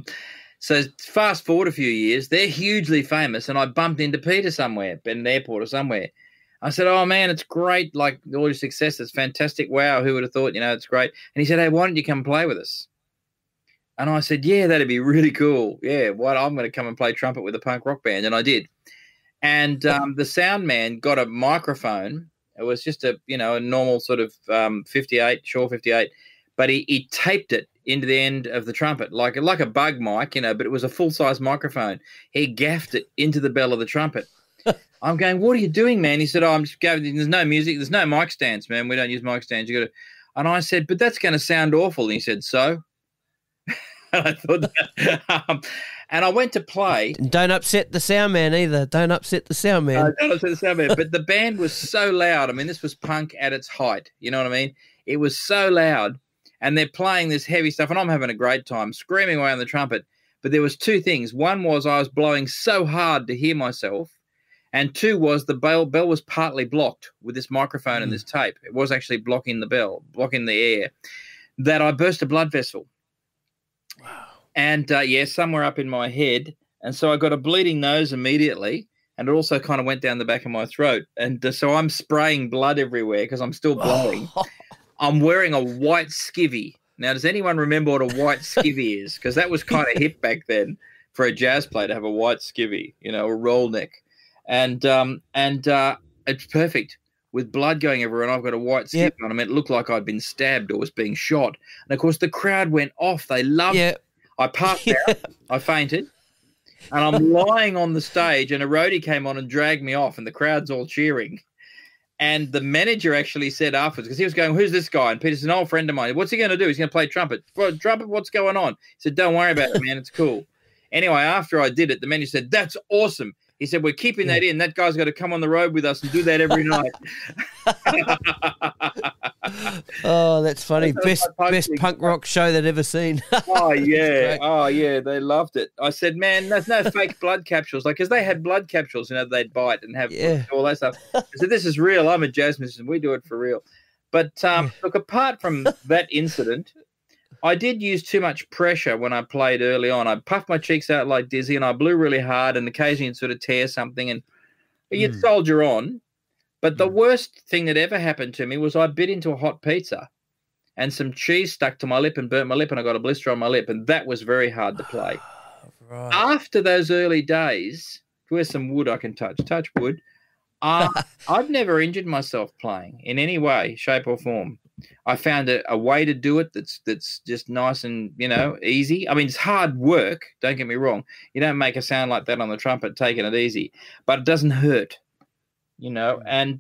so fast forward a few years, they're hugely famous. And I bumped into Peter somewhere, at an airport or somewhere. I said, oh, man, it's great. Like, all your success, it's fantastic. Wow, who would have thought, it's great. And he said, hey, why don't you come play with us? And I said, yeah, that'd be really cool. Yeah, I'm going to come and play trumpet with a punk rock band. And I did. And the sound man got a microphone. It was just a normal sort of 58, Shaw 58. But he taped it into the end of the trumpet, like a bug mic, but it was a full-size microphone. He gaffed it into the bell of the trumpet. I'm going, what are you doing, man? He said, I'm just going, there's no music. There's no mic stands, man. We don't use mic stands. You got to. And I said, but that's going to sound awful. And he said, so? And I thought that, and I went to play. Don't upset the sound man either. Don't upset the sound man. Don't upset the sound man. But the band was so loud. I mean, this was punk at its height. You know what I mean? It was so loud. And they're playing this heavy stuff. And I'm having a great time, screaming away on the trumpet. But there was two things. One was I was blowing so hard to hear myself. And two was the bell was partly blocked with this microphone and this tape. It was actually blocking the bell, blocking the air, that I burst a blood vessel. Wow. And, somewhere up in my head. And so I got a bleeding nose immediately, and it also kind of went down the back of my throat. And so I'm spraying blood everywhere because I'm still blowing. I'm wearing a white skivvy. Now, does anyone remember what a white skivvy is? Because that was kind of hip back then for a jazz player to have a white skivvy, a roll neck. And it's perfect with blood going everywhere, and I've got a white skivvy on. I mean, it looked like I'd been stabbed or was being shot. And, of course, the crowd went off. They loved it. I passed out. I fainted. And I'm lying on the stage, and a roadie came on and dragged me off, and the crowd's all cheering. And the manager actually said afterwards, because he was going, who's this guy? And Peter said, an old friend of mine. What's he going to do? He's going to play trumpet. Well, trumpet, what's going on? He said, don't worry about it, man. It's cool. Anyway, after I did it, the manager said, that's awesome. He said, we're keeping that in. That guy's got to come on the road with us and do that every night. Oh, that's funny. Best punk rock show they'd ever seen. Oh, yeah. Oh, yeah. They loved it. I said, man, there's no fake blood capsules. Like, because they had blood capsules, they'd bite and have all that stuff. I said, this is real. I'm a jazz musician. We do it for real. But, look, apart from that incident, I did use too much pressure when I played early on. I puffed my cheeks out like Dizzy, and I blew really hard, and occasionally you'd sort of tear something, and you'd soldier on. But the worst thing that ever happened to me was I bit into a hot pizza and some cheese stuck to my lip and burnt my lip, and I got a blister on my lip, and that was very hard to play. Right. After those early days, where's some wood I can touch wood, I've never injured myself playing in any way, shape or form. I found a way to do it that's just nice and, easy. I mean, it's hard work, don't get me wrong. You don't make a sound like that on the trumpet taking it easy, but it doesn't hurt, and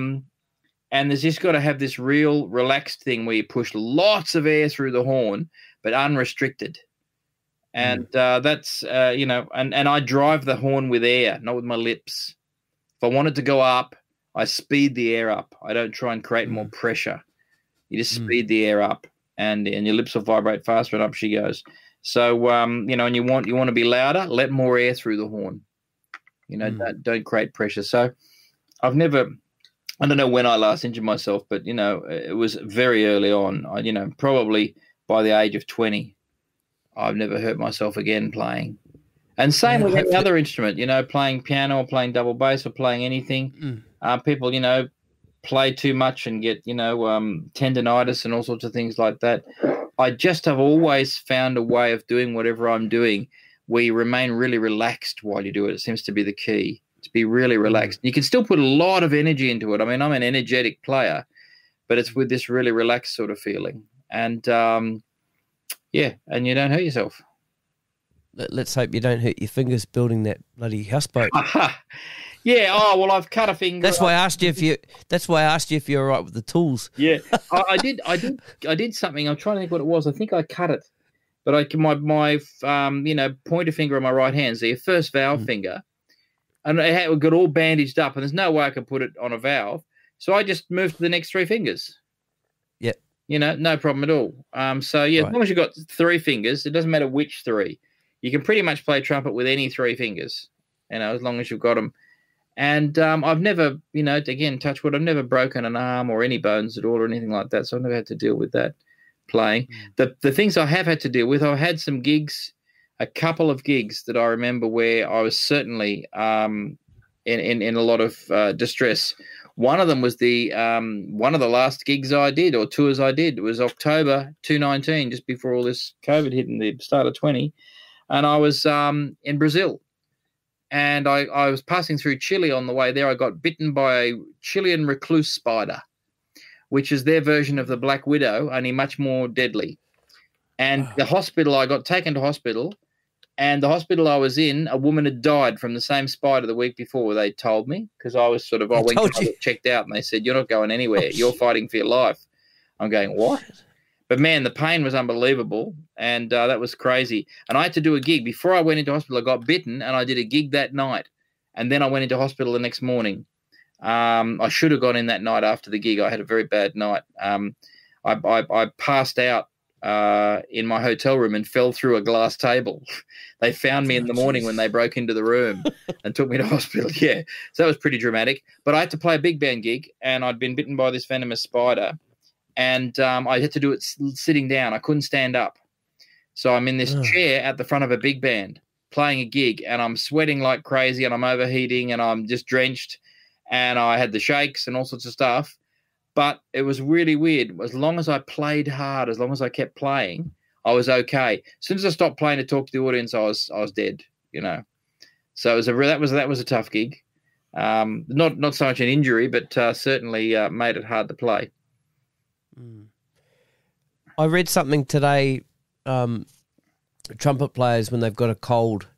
there's just got to have this real relaxed thing where you push lots of air through the horn, but unrestricted. And that's, and I drive the horn with air, not with my lips. If I want it to go up, I speed the air up. I don't try and create more pressure. You just speed the air up, and your lips will vibrate faster, and up she goes. So, and you want to be louder, let more air through the horn. Don't create pressure. So I don't know when I last injured myself, but, it was very early on. Probably by the age of 20, I've never hurt myself again playing. And same with any other instrument, playing piano or playing double bass or playing anything. People, play too much and get, tendinitis and all sorts of things like that. I just have always found a way of doing whatever I'm doing where you remain really relaxed while you do it. It seems to be the key, to be really relaxed. You can still put a lot of energy into it. I mean, I'm an energetic player, but it's with this really relaxed sort of feeling. And, and you don't hurt yourself. Let's hope you don't hurt your fingers building that bloody houseboat. Yeah. Oh well, I've cut a finger. That's why I asked you if you're all right with the tools. Yeah, I did something. I'm trying to think what it was. I think I cut it, but my pointer finger on my right hand, so your first valve finger, and it got all bandaged up, and there's no way I could put it on a valve, so I just moved to the next three fingers. Yep. No problem at all. As long as you've got three fingers, it doesn't matter which three. You can pretty much play trumpet with any three fingers, as long as you've got them. And I've never, again, touch wood, I've never broken an arm or any bones at all or anything like that, so I've never had to deal with that playing. The things I have had to deal with, I've had some gigs, a couple of gigs that I remember where I was certainly in a lot of distress. One of them was one of the last gigs I did or tours I did. It was October 2019, just before all this COVID hit in the start of 20. And I was in Brazil, and I was passing through Chile on the way there. I got bitten by a Chilean recluse spider, which is their version of the black widow, only much more deadly. And the hospital, I got taken to hospital, and the hospital I was in, a woman had died from the same spider the week before, they told me, because I was I went checked out, and they said, "You're not going anywhere. You're fighting for your life." I'm going, what? But, man, the pain was unbelievable, and that was crazy. And I had to do a gig. Before I went into hospital, I got bitten, and I did a gig that night. And then I went into hospital the next morning. I should have gone in that night after the gig. I had a very bad night. I passed out in my hotel room and fell through a glass table. They found me in the morning when they broke into the room and took me to hospital. Yeah, so that was pretty dramatic. But I had to play a big band gig, and I'd been bitten by this venomous spider. And I had to do it sitting down. I couldn't stand up. So I'm in this chair at the front of a big band playing a gig, and I'm sweating like crazy, and I'm overheating, and I'm just drenched, and I had the shakes and all sorts of stuff. But it was really weird. As long as I played hard, as long as I kept playing, I was okay. As soon as I stopped playing to talk to the audience, I was dead, So it was that was a tough gig. Not so much an injury, but certainly made it hard to play. I read something today. Trumpet players, when they've got a cold,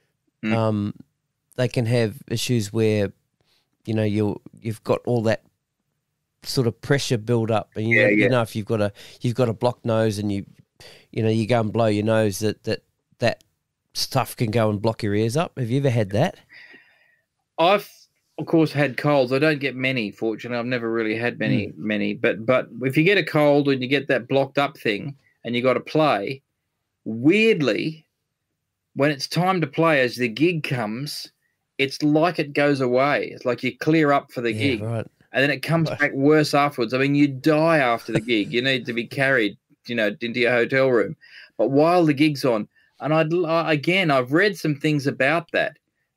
they can have issues where, you've got all that sort of pressure build up, and you know if you've got a blocked nose and you go and blow your nose, that stuff can go and block your ears up. Have you ever had that? I've of course had colds. I don't get many, fortunately. I've never really had many. But if you get a cold and you get that blocked up thing and you got to play, weirdly, when it's time to play, as the gig comes, it's like it goes away. It's like you clear up for the gig, right, and then it comes back worse afterwards. I mean, you die after the gig. You need to be carried, into your hotel room. But while the gig's on, and I've read some things about that.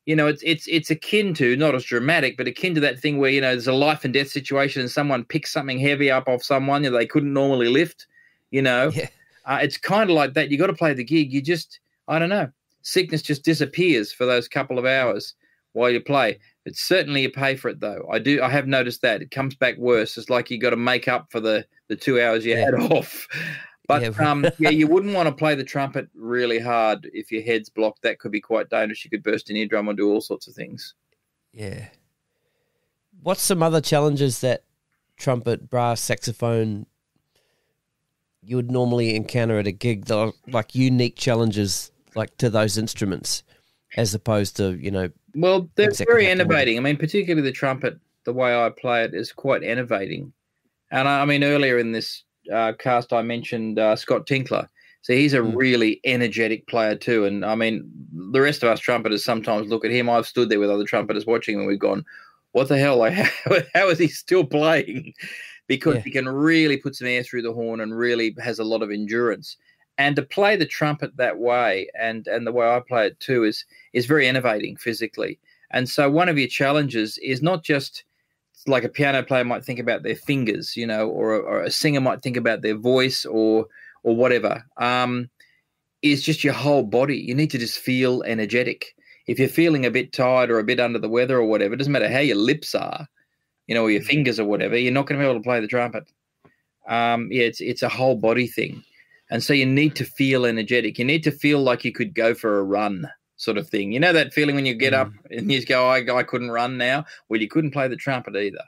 it's akin to, not as dramatic, but akin to that thing where, there's a life and death situation and someone picks something heavy up off someone they couldn't normally lift, Yeah. It's kind of like that. You got to play the gig. You just, I don't know, sickness just disappears for those couple of hours while you play. It's certainly you pay for it though. I have noticed that it comes back worse. It's like you got to make up for the 2 hours you had off. But you wouldn't want to play the trumpet really hard if your head's blocked. That could be quite dangerous. You could burst an eardrum or do all sorts of things. Yeah. What's some other challenges that trumpet, brass, saxophone you would normally encounter at a gig, that are like unique challenges like to those instruments, as opposed to, Well, they're very innovating. I mean, particularly the trumpet, the way I play it is quite innovating. And I mean, earlier in this cast, I mentioned Scott Tinkler. So he's a really energetic player too. And I mean, the rest of us trumpeters sometimes look at him. I've stood there with other trumpeters watching him and we've gone, what the hell? Like, how is he still playing? Because he can really put some air through the horn and really has a lot of endurance. And to play the trumpet that way, and the way I play it too, is very innovating physically. And so one of your challenges is not just like a piano player might think about their fingers, or a singer might think about their voice or whatever, is just your whole body. You need to just feel energetic. If you're feeling a bit tired or a bit under the weather or whatever, it doesn't matter how your lips are, or your fingers or whatever, you're not going to be able to play the trumpet. It's a whole body thing. And so you need to feel energetic. You need to feel like you could go for a run, sort of thing. You know that feeling when you get up and you go, I couldn't run now? Well, you couldn't play the trumpet either.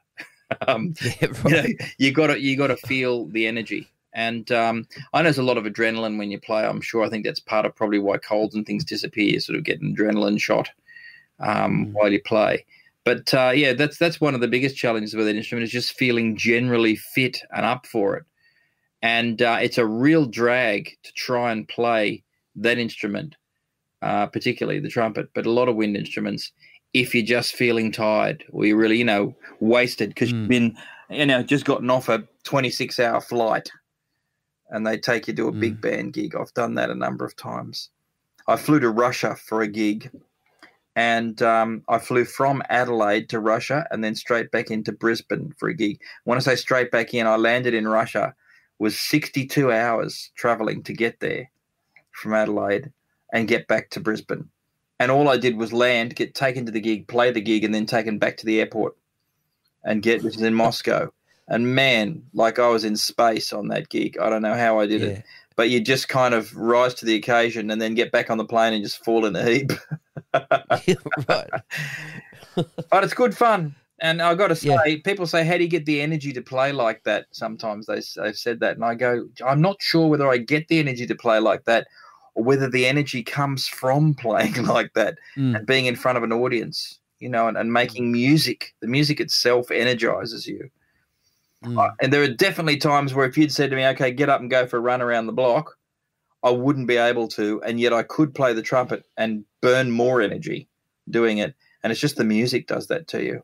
You got to feel the energy. And I know there's a lot of adrenaline when you play. I'm sure. I think that's part of probably why colds and things disappear. You sort of get an adrenaline shot while you play. But that's one of the biggest challenges with an instrument, is just feeling generally fit and up for it. And it's a real drag to try and play that instrument, particularly the trumpet, but a lot of wind instruments, if you're just feeling tired or you're really, wasted because you've been, just gotten off a 26-hour flight and they take you to a big band gig. I've done that a number of times. I flew to Russia for a gig, and I flew from Adelaide to Russia and then straight back into Brisbane for a gig. When I say straight back in, I landed in Russia, was 62 hours traveling to get there from Adelaide and get back to Brisbane. And all I did was land, get taken to the gig, play the gig, and then taken back to the airport which is in Moscow. And man, like I was in space on that gig. I don't know how I did it. But you just kind of rise to the occasion and then get back on the plane and just fall in a heap. Right. But it's good fun. And I've got to say, people say, how do you get the energy to play like that? Sometimes they've said that. And I go, I'm not sure whether I get the energy to play like that or whether the energy comes from playing like that and being in front of an audience, and making music. The music itself energizes you. And there are definitely times where if you'd said to me, okay, get up and go for a run around the block, I wouldn't be able to, and yet I could play the trumpet and burn more energy doing it. And it's just the music does that to you.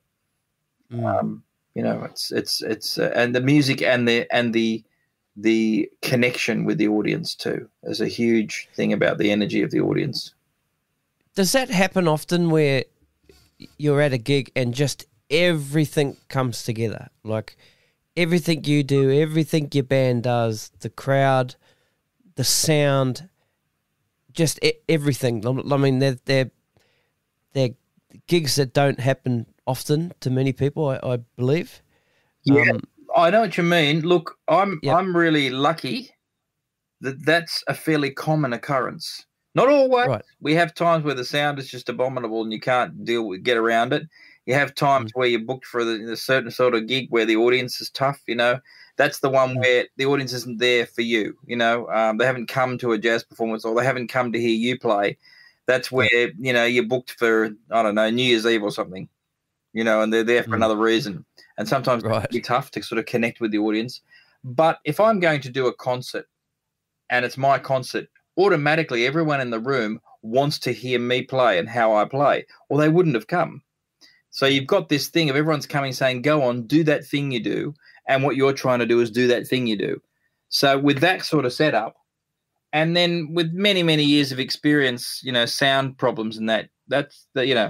It's and the music and the connection with the audience too. There's a huge thing about the energy of the audience. Does that happen often where you're at a gig and just everything comes together? Like everything you do, everything your band does, the crowd, the sound, just everything. I mean, they're gigs that don't happen often to many people, I believe. Yeah, I know what you mean. Look, I'm really lucky that that's a fairly common occurrence. Not always. Right. We have times where the sound is just abominable and you can't get around it. You have times where you're booked for the certain sort of gig where the audience is tough, That's the one where the audience isn't there for you, They haven't come to a jazz performance or they haven't come to hear you play. That's where, you're booked for, I don't know, New Year's Eve or something, and they're there for another reason. And sometimes it's be tough to sort of connect with the audience. But if I'm going to do a concert and it's my concert, automatically everyone in the room wants to hear me play and how I play, or they wouldn't have come. So you've got this thing of everyone's coming saying, go on, do that thing you do. And what you're trying to do is do that thing you do. So with that sort of setup, and then with many, many years of experience, sound problems and that's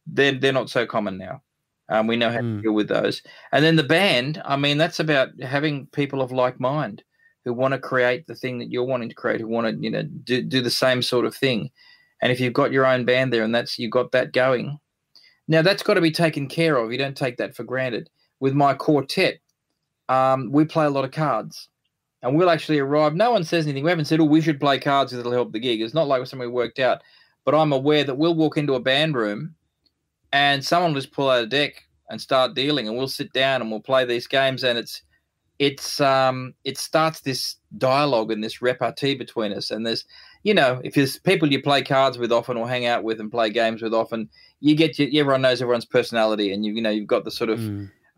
they're not so common now. We know how to deal with those. And then the band, I mean, that's about having people of like mind who want to create the thing that you're wanting to create, who want to, do the same sort of thing. And if you've got your own band there and you've got that going, now that's got to be taken care of. You don't take that for granted. With my quartet, we play a lot of cards. And we'll actually arrive. No one says anything. We haven't said, we should play cards because it'll help the gig. It's not like something we worked out. But I'm aware that we'll walk into a band room and someone will just pull out a deck and start dealing, and we'll sit down and we'll play these games, and it starts this dialogue and this repartee between us. And there's, if there's people you play cards with often or hang out with and play games with often, everyone knows everyone's personality, and you've got the sort of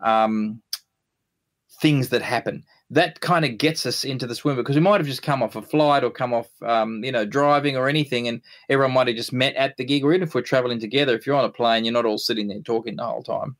things that happen. That kind of gets us into the swim, because we might have just come off a flight or come off, driving or anything, and everyone might have just met at the gig. Or even if we're traveling together, if you're on a plane, you're not all sitting there talking the whole time.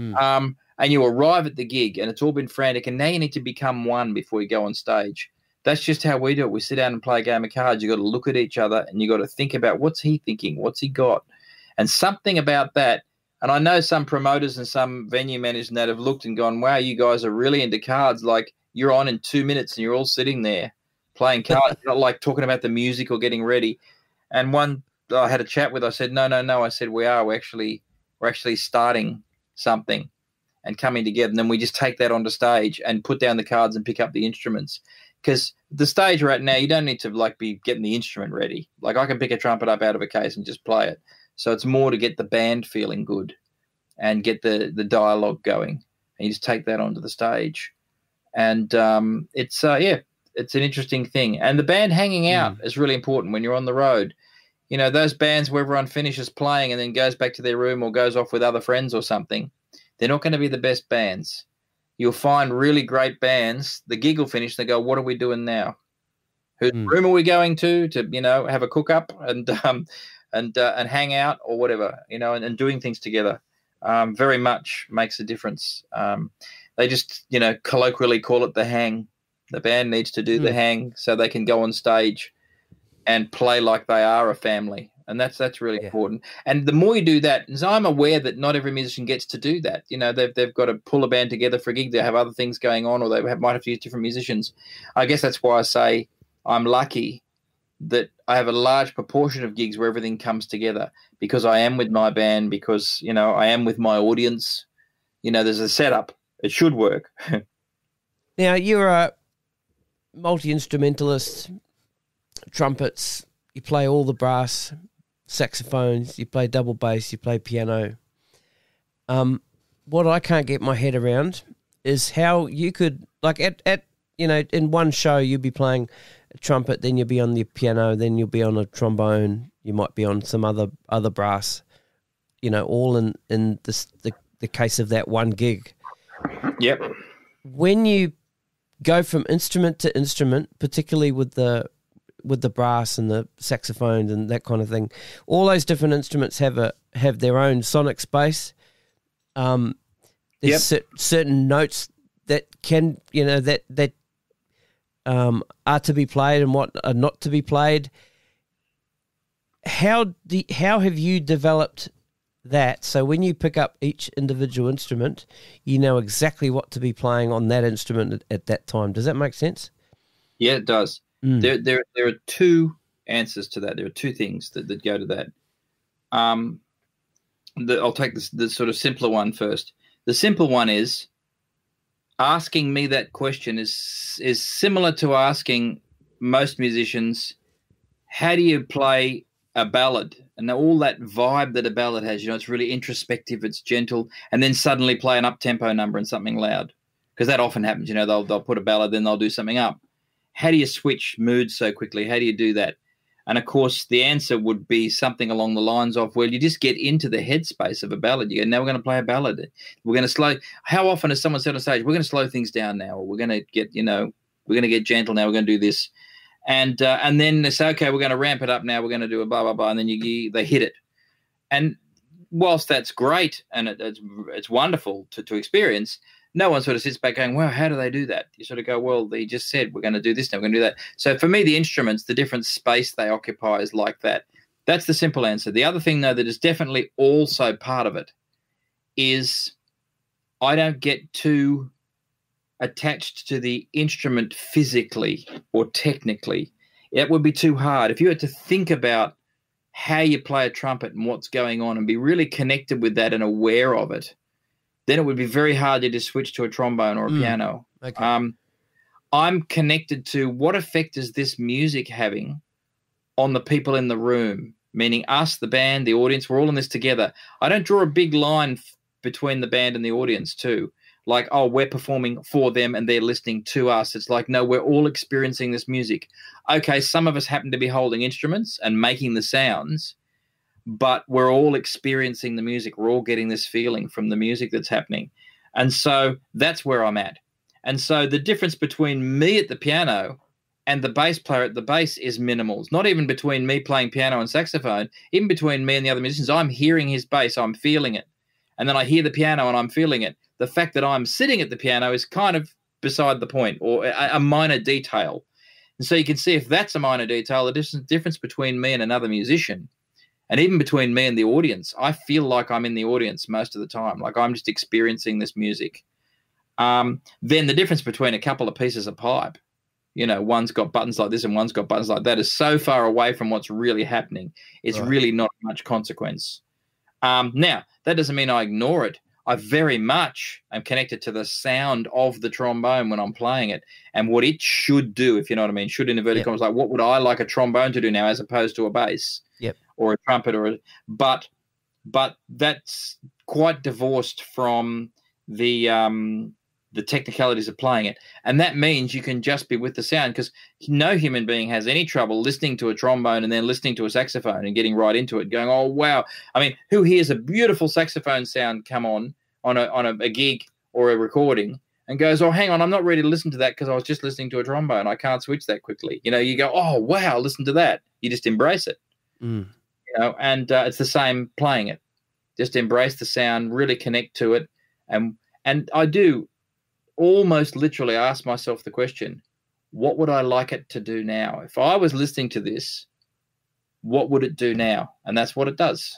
And you arrive at the gig and it's all been frantic, and now you need to become one before you go on stage. That's just how we do it. We sit down and play a game of cards. You got to look at each other and you got to think about, what's he thinking? What's he got? And something about that. And I know some promoters and some venue managers that have looked and gone, wow, you guys are really into cards. Like, you're on in 2 minutes and you're all sitting there playing cards, not like talking about the music or getting ready. And one I had a chat with, I said, no. I said, we're actually starting something and coming together. And then we just take that onto stage and put down the cards and pick up the instruments. Because the stage right now, you don't need to be getting the instrument ready. Like, I can pick a trumpet up out of a case and just play it. So it's more to get the band feeling good and get the dialogue going. And you just take that onto the stage. And it's an interesting thing. And the band hanging out is really important when you're on the road. Those bands where everyone finishes playing and then goes back to their room or goes off with other friends or something, they're not going to be the best bands. You'll find really great bands, the gig will finish, they go, what are we doing now? Whose room are we going to have a cook-up and hang out or whatever, and doing things together very much makes a difference. They just, colloquially call it the hang. The band needs to do the hang so they can go on stage and play like they are a family. And that's really important. And the more you do that, so I'm aware that not every musician gets to do that. They've got to pull a band together for a gig. They have other things going on, or might have to use different musicians. I guess that's why I say I'm lucky that I have a large proportion of gigs where everything comes together, because I am with my band, because, I am with my audience. There's a setup. It should work. Now, you're a multi-instrumentalist, trumpets, you play all the brass, saxophones, you play double bass, you play piano. What I can't get my head around is how you could, like, in one show you'd be playing a trumpet, then you'll be on the piano, then you'll be on a trombone, you might be on some other brass, all in the case of that one gig. Yep. When you go from instrument to instrument, particularly with the brass and the saxophones and that kind of thing, all those different instruments have their own sonic space. There's certain notes that can that are to be played and what are not to be played. How have you developed that, so when you pick up each individual instrument, you know exactly what to be playing on that instrument at that time? Does that make sense? Yeah, it does. There are two answers to that. There are two things that go to that. I'll take the sort of simpler one first. The simple one is, asking me that question is similar to asking most musicians, how do you play a ballad? And all that vibe that a ballad has, it's really introspective, it's gentle, and then suddenly play an up-tempo number and something loud. Because that often happens, they'll put a ballad, then they'll do something up. How do you switch moods so quickly? How do you do that? And, of course, the answer would be something along the lines of, well, you just get into the headspace of a ballad. You go, now we're going to play a ballad. We're going to slow. How often has someone said on stage, we're going to slow things down now, or we're going to get, we're going to get gentle now, we're going to do this. And then they say, okay, we're going to ramp it up now, we're going to do a blah, blah, blah, and then they hit it. And whilst that's great and it's wonderful to experience, no one sort of sits back going, well, how do they do that? You sort of go, well, they just said we're going to do this now, we're going to do that. So for me, the instruments, the different space they occupy is like that. That's the simple answer. The other thing, though, that is definitely also part of it is I don't get too attached to the instrument physically or technically. It would be too hard. If you had to think about how you play a trumpet and what's going on and be really connected with that and aware of it, then it would be very hard to just switch to a trombone or a piano. Okay. I'm connected to what effect is this music having on the people in the room, meaning us, the band, the audience. We're all in this together. I don't draw a big line between the band and the audience too. Like, oh, we're performing for them and they're listening to us. It's like, no, we're all experiencing this music. Okay, some of us happen to be holding instruments and making the sounds, but we're all experiencing the music. We're all getting this feeling from the music that's happening. And so that's where I'm at. And so the difference between me at the piano and the bass player at the bass is minimal. It's not even between me playing piano and saxophone. Even between me and the other musicians, I'm hearing his bass, I'm feeling it. And then I hear the piano and I'm feeling it. The fact that I'm sitting at the piano is kind of beside the point, or a minor detail. And so you can see if that's a minor detail, the difference between me and another musician, and even between me and the audience, I feel like I'm in the audience most of the time, like I'm just experiencing this music. Then the difference between a couple of pieces of pipe, one's got buttons like this and one's got buttons like that, is so far away from what's really happening. It's really not much consequence. Now, that doesn't mean I ignore it. I very much am connected to the sound of the trombone when I'm playing it and what it should do, if you know what I mean. Should in inverted commas, like what would I like a trombone to do now as opposed to a bass or a trumpet but that's quite divorced from the technicalities of playing it. And that means you can just be with the sound, because no human being has any trouble listening to a trombone and then listening to a saxophone and getting right into it, going, oh, wow. I mean, who hears a beautiful saxophone sound come on a gig or a recording and goes, oh, hang on, I'm not ready to listen to that because I was just listening to a trombone. I can't switch that quickly. You go, oh, wow, listen to that. You just embrace it. And it's the same playing it. Just embrace the sound, really connect to it. And I do almost literally ask myself the question, what would I like it to do now? If I was listening to this, what would it do now? And that's what it does.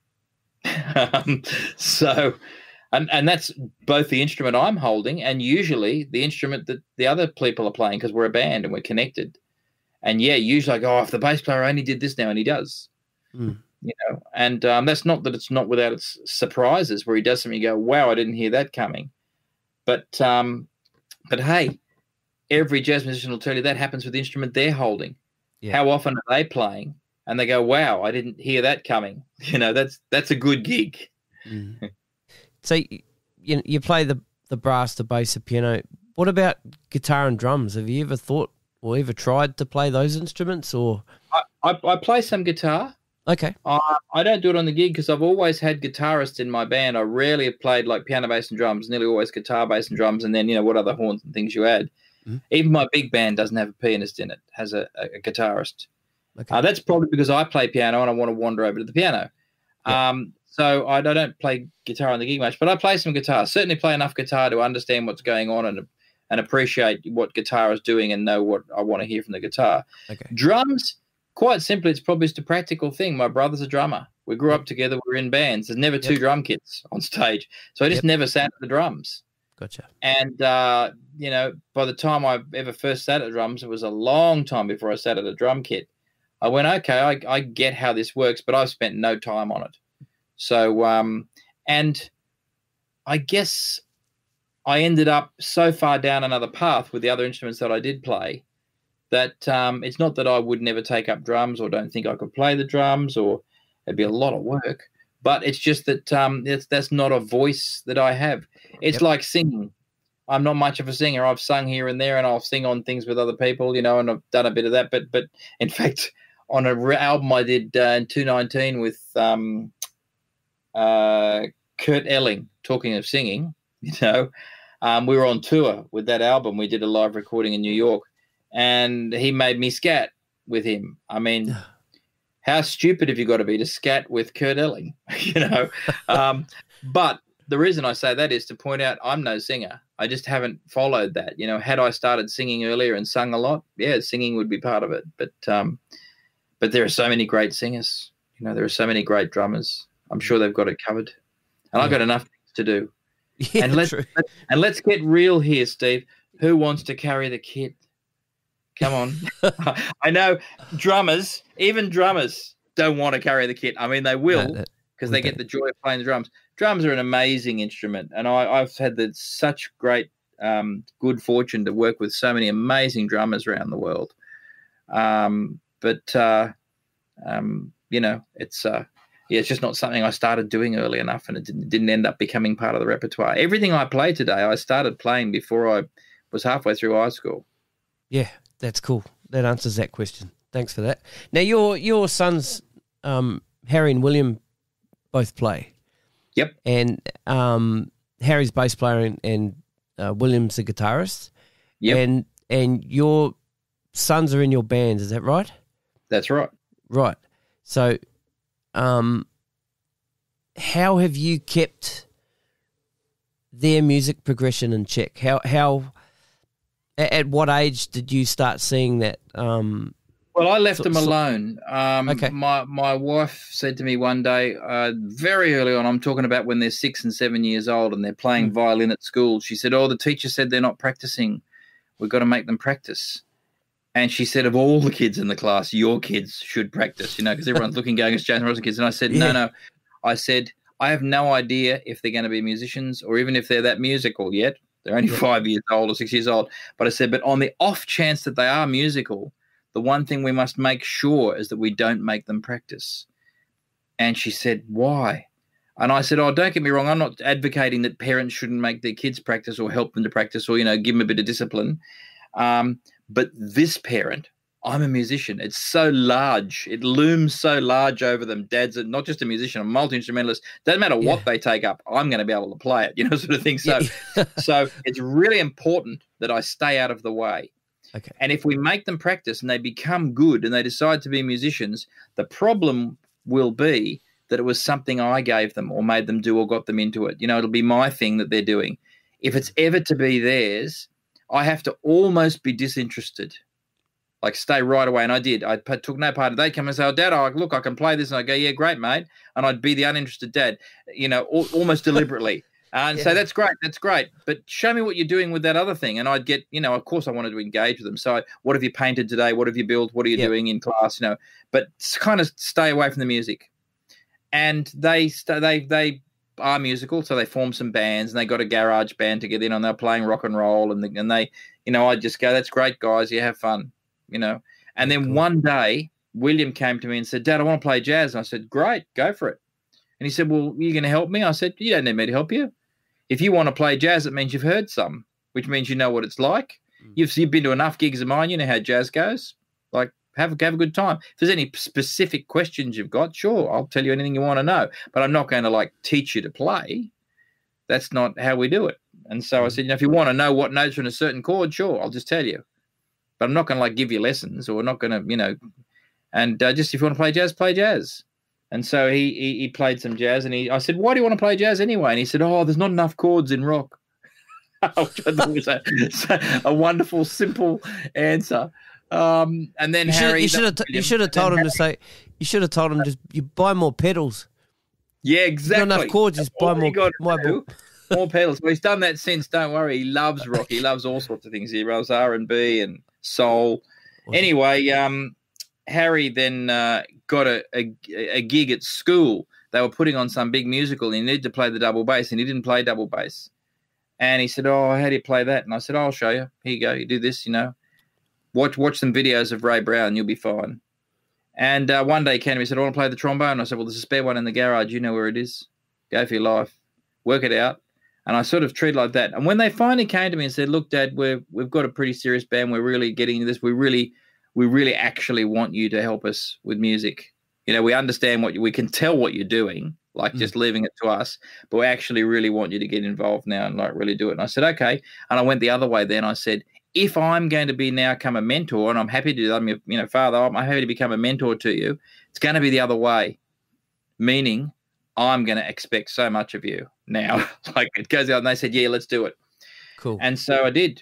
And that's both the instrument I'm holding and usually the instrument that the other people are playing, because we're a band and we're connected. And usually I go, oh, if the bass player only did this now, and he does. And that's not that it's not without its surprises where he does something, you go, wow, I didn't hear that coming. But hey, every jazz musician will tell you that happens with the instrument they're holding. How often are they playing? And they go, wow, I didn't hear that coming. That's a good gig. So you play the brass, the bass, the piano. What about guitar and drums? Have you ever thought or ever tried to play those instruments? Or I play some guitar. Okay. I don't do it on the gig because I've always had guitarists in my band. I rarely have played like piano, bass, and drums. Nearly always guitar, bass, and drums, and then what other horns and things you add. Even my big band doesn't have a pianist in it; it has a guitarist. Okay. That's probably because I play piano and I want to wander over to the piano. So I don't play guitar on the gig much, but I play some guitar. Certainly play enough guitar to understand what's going on and appreciate what guitar is doing and know what I want to hear from the guitar. Okay. Drums. Quite simply, it's probably just a practical thing. My brother's a drummer. We grew up together. We were in bands. There's never two drum kits on stage. So I just never sat at the drums. Gotcha. And, by the time I ever first sat at drums, it was a long time before I sat at a drum kit. I went, okay, I get how this works, but I've spent no time on it. So, and I guess I ended up so far down another path with the other instruments that I did play that it's not that I would never take up drums or don't think I could play the drums, or it'd be a lot of work, but it's just that that's not a voice that I have. It's like singing. I'm not much of a singer. I've sung here and there, and I'll sing on things with other people, and I've done a bit of that. But in fact, on an album I did in 2019 with Kurt Elling, talking of singing, we were on tour with that album. We did a live recording in New York. And he made me scat with him. I mean, how stupid have you got to be to scat with Kurt Elling, But the reason I say that is to point out I'm no singer. I just haven't followed that. Had I started singing earlier and sung a lot, singing would be part of it. But there are so many great singers. You know, there are so many great drummers. I'm sure they've got it covered. And I've got enough things to do. Yeah, and let's get real here, Steve. Who wants to carry the kit? Come on. I know drummers, even drummers, don't want to carry the kit. I mean, they will because they get the joy of playing the drums. Drums are an amazing instrument, and I've had such great good fortune to work with so many amazing drummers around the world. You know, it's just not something I started doing early enough, and it didn't end up becoming part of the repertoire. Everything I play today, I started playing before I was halfway through high school. Yeah, that's cool. That answers that question. Thanks for that. Now, your sons, Harry and William, both play. Yep. And Harry's bass player and William's a guitarist. Yep. And your sons are in your band, is that right? That's right. Right. So, how have you kept their music progression in check? How at what age did you start seeing that? Well, I left them alone. Okay. My wife said to me one day, very early on, I'm talking about when they're 6 and 7 years old and they're playing violin at school. She said, "Oh, the teacher said they're not practicing. We've got to make them practice." And she said, "Of all the kids in the class, your kids should practice, you know, because everyone's looking, going, it's James Morrison kids." And I said, No. I said, I have no idea if they're going to be musicians or even if they're that musical yet. They're only 5 years old or 6 years old. But I said, but on the off chance that they are musical, the one thing we must make sure is that we don't make them practice. And she said, "Why?" And I said, "Oh, don't get me wrong. I'm not advocating that parents shouldn't make their kids practice or help them to practice or, you know, give them a bit of discipline. But this parent, I'm a musician. It's so large. It looms so large over them. Dad's not just a musician, a multi-instrumentalist. Doesn't matter what they take up. I'm going to be able to play it, you know, sort of thing. So, so it's really important that I stay out of the way. Okay. And if we make them practice and they become good and they decide to be musicians, the problem will be that it was something I gave them or made them do or got them into it. You know, it'll be my thing that they're doing. If it's ever to be theirs, I have to almost be disinterested, like stay right away. And I did. I took no part of it. They'd come and say, "Oh, Dad, look, I can play this." And I go, "Yeah, great, mate." And I'd be the uninterested dad, you know, almost deliberately. And say, "That's great, that's great. But show me what you're doing with that other thing." And I'd get, you know, of course I wanted to engage with them. So what have you painted today? What have you built? What are you doing in class? You know, but kind of stay away from the music. And they are musical, so they formed some bands and they got a garage band to get in on. They're playing rock and roll and they, you know, I'd just go, "That's great, guys. You have fun," you know. And then one day William came to me and said, "Dad, I want to play jazz." And I said, "Great, go for it." And he said, "Well, are you going to help me?" I said, "You don't need me to help you. If you want to play jazz, it means you've heard some, which means you know what it's like. You've been to enough gigs of mine. You know how jazz goes. Like, have a good time. If there's any specific questions you've got, sure, I'll tell you anything you want to know. But I'm not going to, like, teach you to play. That's not how we do it." And so I said, "You know, if you want to know what notes are in a certain chord, sure, I'll just tell you. But I'm not going to, like, give you lessons or not going to, you know, and just if you want to play jazz, play jazz." And so he played some jazz, and I said, "Why do you want to play jazz anyway?" And he said, "Oh, there's not enough chords in rock." Which I thought was a wonderful, simple answer. And then you should have told him to say, you should have told him just you buy more pedals. Yeah, exactly. Not enough chords, just buy more pedals. Well, he's done that since. Don't worry, he loves rock. He loves all sorts of things. He loves R&B and soul. Awesome. Anyway, Harry then got a gig at school. They were putting on some big musical, and he needed to play the double bass, and he didn't play double bass. And he said, "Oh, how do you play that?" And I said, "I'll show you. Here you go. You do this, you know. Watch some videos of Ray Brown. You'll be fine." And one day he came to me and said, "I want to play the trombone." I said, "Well, there's a spare one in the garage. You know where it is. Go for your life. Work it out." And I sort of treated like that. And when they finally came to me and said, "Look, Dad, we've got a pretty serious band. We're really getting into this. We really actually want you to help us with music. You know, we understand we can tell what you're doing, like just leaving it to us, but we actually really want you to get involved now and like really do it." And I said, "Okay." And I went the other way then. I said, if I'm going to become a mentor, and I'm happy to do that, I'm your, you know, father, I'm happy to become a mentor to you, it's going to be the other way, meaning I'm going to expect so much of you now. Like it goes out, and they said, "Yeah, let's do it." Cool. And so I did.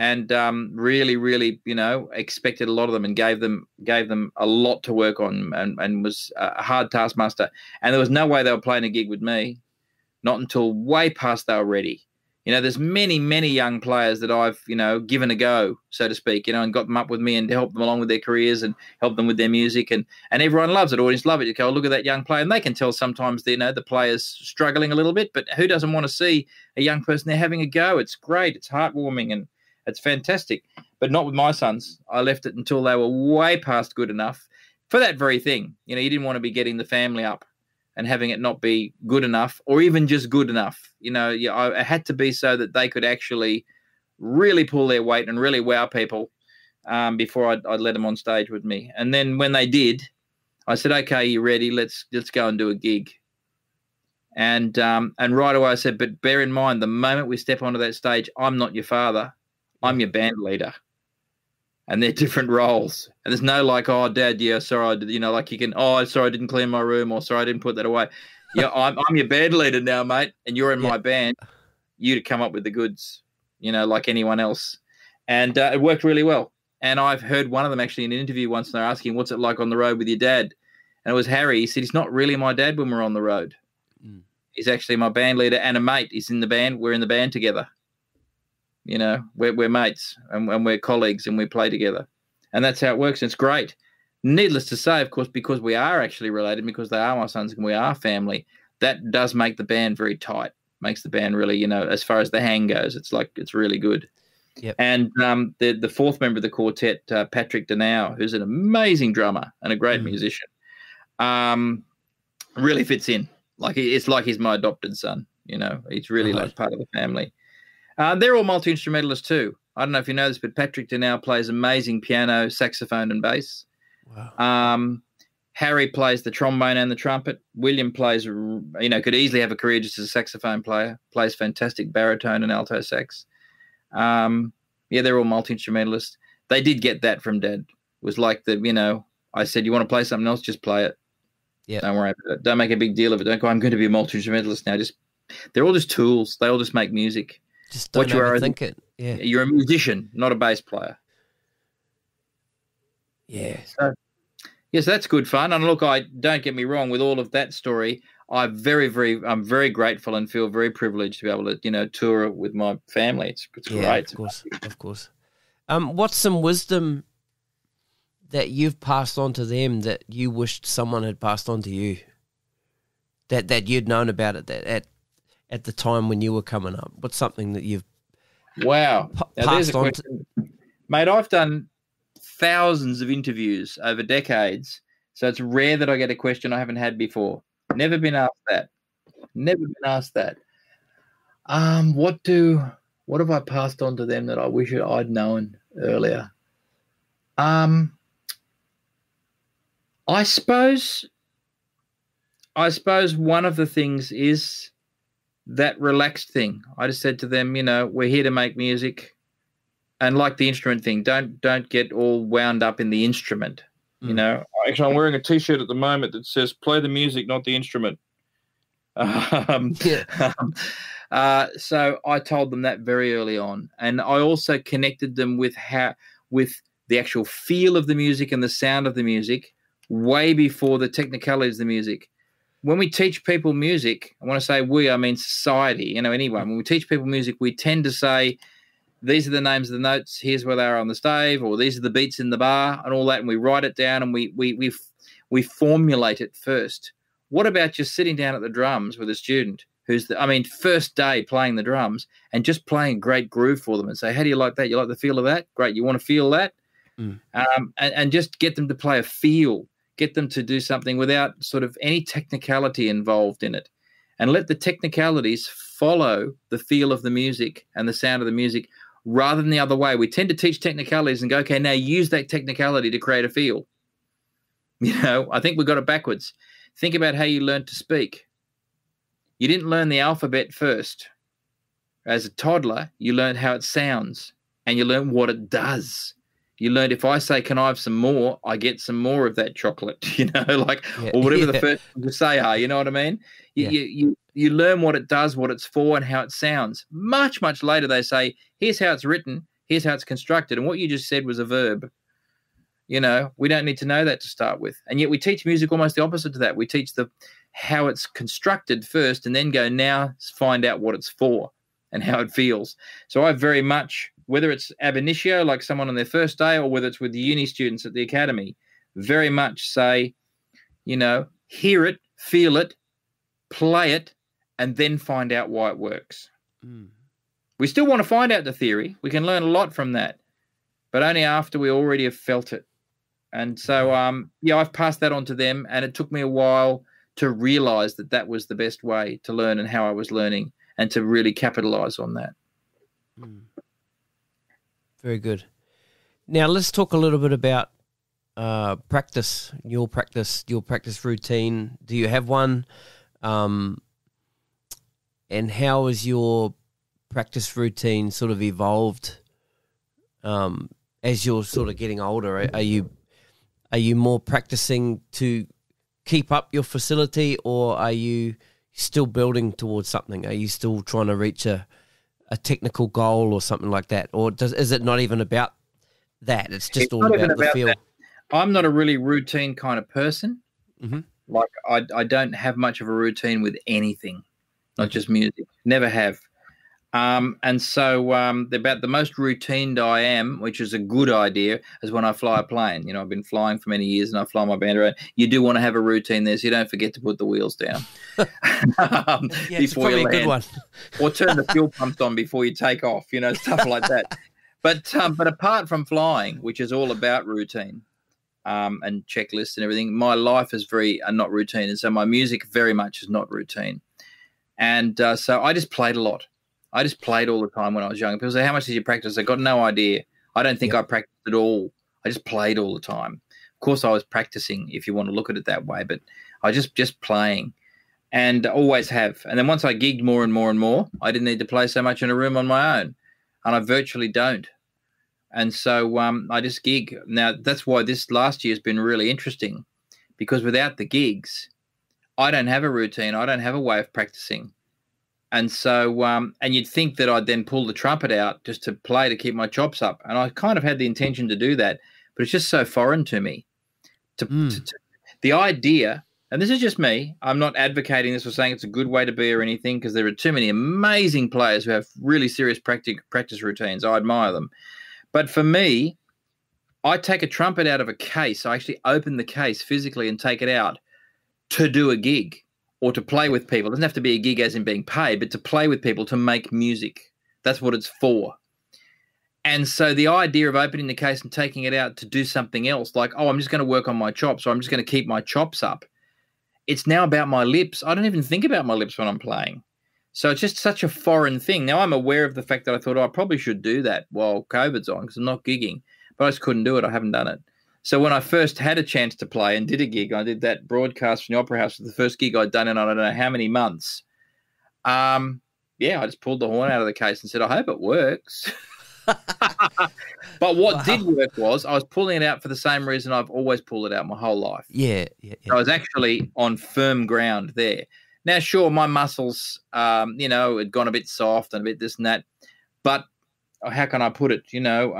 and really, really, expected a lot of them and gave them a lot to work on, and was a hard taskmaster. And there was no way they were playing a gig with me, not until way past they were ready. There's many, many young players that I've, given a go, so to speak, and got them up with me and helped them along with their careers and helped them with their music. And everyone loves it. Audience love it. You go, look at that young player. And they can tell sometimes, the player's struggling a little bit, but who doesn't want to see a young person there having a go? It's great. It's heartwarming and it's fantastic. But not with my sons. I left it until they were way past good enough for that very thing. You didn't want to be getting the family up and having it not be good enough or even just good enough. I had to be so that they could actually really pull their weight and really wow people before I'd let them on stage with me. And then when they did, I said, okay, you ready? Let's go and do a gig. And right away I said, but bear in mind, the moment we step onto that stage, I'm not your father. I'm your band leader. And they're different roles. And there's no like, oh, Dad, yeah, sorry, I did, like you can, oh, sorry, I didn't clean my room, or sorry, I didn't put that away. Yeah, I'm your band leader now, mate, and you're in my band. You to come up with the goods, like anyone else. And it worked really well. And I've heard one of them actually in an interview once, and they're asking, what's it like on the road with your dad? And it was Harry. He said, he's not really my dad when we're on the road. Mm. He's actually my band leader and a mate. He's in the band. We're in the band together. We're mates and we're colleagues and we play together. And that's how it works. And it's great. Needless to say, of course, because we are actually related, because they are my sons and we are family, that does make the band very tight, makes the band really, as far as the hang goes, it's really good. Yep. And the fourth member of the quartet, Patrick Denau, who's an amazing drummer and a great musician, really fits in. It's like he's my adopted son, he's really like part of the family. They're all multi-instrumentalists too. I don't know if you know this, but Patrick Denau plays amazing piano, saxophone, and bass. Wow. Harry plays the trombone and the trumpet. William plays, could easily have a career just as a saxophone player, plays fantastic baritone and alto sax. They're all multi-instrumentalists. They did get that from Dad. It was like I said, you want to play something else, just play it. Yeah. Don't worry about it. Don't make a big deal of it. Don't go, I'm going to be a multi-instrumentalist now. They're all just tools. They all just make music. Just don't overthink it. Yeah. You're a musician, not a bass player. Yeah. So that's good fun. And look, don't get me wrong, with all of that story, I'm very grateful and feel very privileged to be able to, tour it with my family. It's great. Of course. What's some wisdom that you've passed on to them that you wished someone had passed on to you? That you'd known about it at the time when you were coming up? What's something that you've passed on to? Mate, I've done thousands of interviews over decades, so it's rare that I get a question I haven't had before. Never been asked that. What have I passed on to them that I wish I'd known earlier? I suppose one of the things is that relaxed thing. I just said to them, we're here to make music, and like the instrument thing, don't get all wound up in the instrument. Actually, I'm wearing a T-shirt at the moment that says "Play the music, not the instrument." So I told them that very early on, and I also connected them with the actual feel of the music and the sound of the music way before the technicalities of the music. When we teach people music, I want to say we, I mean society, anyone. When we teach people music, we tend to say, these are the names of the notes, here's where they are on the stave, or these are the beats in the bar and all that, and we write it down and we formulate it first. What about just sitting down at the drums with a student who's first day playing the drums and just playing a great groove for them and say, how do you like that? You like the feel of that? Great. You want to feel that? And just get them to play a feel. Get them to do something without sort of any technicality involved in it, and let the technicalities follow the feel of the music and the sound of the music rather than the other way. We tend to teach technicalities and go, okay, now use that technicality to create a feel. I think we've got it backwards. Think about how you learned to speak. You didn't learn the alphabet first. As a toddler, you learned how it sounds and you learn what it does. You learned if I say, can I have some more, I get some more of that chocolate, or whatever the first thing to say are, you know what I mean? You learn what it does, what it's for, and how it sounds. Much, much later they say, here's how it's written, Here's how it's constructed. And what you just said was a verb. You know, we don't need to know that to start with. And yet we teach music almost the opposite to that. We teach how it's constructed first and then go, now find out what it's for and how it feels. So I very much, whether it's ab initio, like someone on their first day, or whether it's with the uni students at the academy, very much say, you know, hear it, feel it, play it, and then find out why it works. We still want to find out the theory. We can learn a lot from that, but only after we already have felt it. And so, I've passed that on to them, and it took me a while to realize that that was the best way to learn and how I was learning, and to really capitalize on that. Very good. Now let's talk a little bit about practice, your practice routine. Do you have one? And how has your practice routine sort of evolved as you're sort of getting older? Are you more practicing to keep up your facility, or are you still building towards something? Are you still trying to reach a technical goal or something like that? Or is it not even about that? It's just all about the feel. That. I'm not a really routine kind of person. Mm-hmm. Like I don't have much of a routine with anything, not just music. Never have. And so about the most routine I am, which is a good idea, is when I fly a plane. You know, I've been flying for many years and I fly my band around. You do want to have a routine there, so you don't forget to put the wheels down before you land. A good one. Or turn the fuel pumps on before you take off, you know, stuff like that. But apart from flying, which is all about routine and checklists and everything, my life is very not routine. And so my music very much is not routine. And so I just played a lot. I just played all the time when I was young. People say, how much did you practice? I got no idea. I don't think I practiced at all. I just played all the time. Of course, I was practicing, if you want to look at it that way, but I just playing, and always have. And then once I gigged more and more and more, I didn't need to play so much in a room on my own, and I virtually don't. And so I just gig. Now, that's why this last year has been really interesting, because without the gigs, I don't have a routine. I don't have a way of practicing. And so, and you'd think that I'd then pull the trumpet out just to play to keep my chops up. And I kind of had the intention to do that, but it's just so foreign to me. The idea, and this is just me, I'm not advocating this or saying it's a good way to be or anything, because there are too many amazing players who have really serious practice routines. I admire them. But for me, I take a trumpet out of a case. I actually open the case physically and take it out to do a gig. Or to play with people. It doesn't have to be a gig as in being paid, but to play with people, to make music. That's what it's for. And so the idea of opening the case and taking it out to do something else, like, I'm just going to work on my chops, or I'm just going to keep my chops up. It's now about my lips. I don't even think about my lips when I'm playing. So it's just such a foreign thing. Now I'm aware of the fact that I thought, I probably should do that while COVID's on, because I'm not gigging. But I just couldn't do it. I haven't done it. So when I first had a chance to play and did a gig, I did that broadcast from the Opera House, the first gig I'd done in I don't know how many months. I just pulled the horn out of the case and said, I hope it works. But what did work was I was pulling it out for the same reason I've always pulled it out my whole life. Yeah. So I was actually on firm ground there. Now, sure, my muscles, had gone a bit soft and a bit this and that. But how can I put it?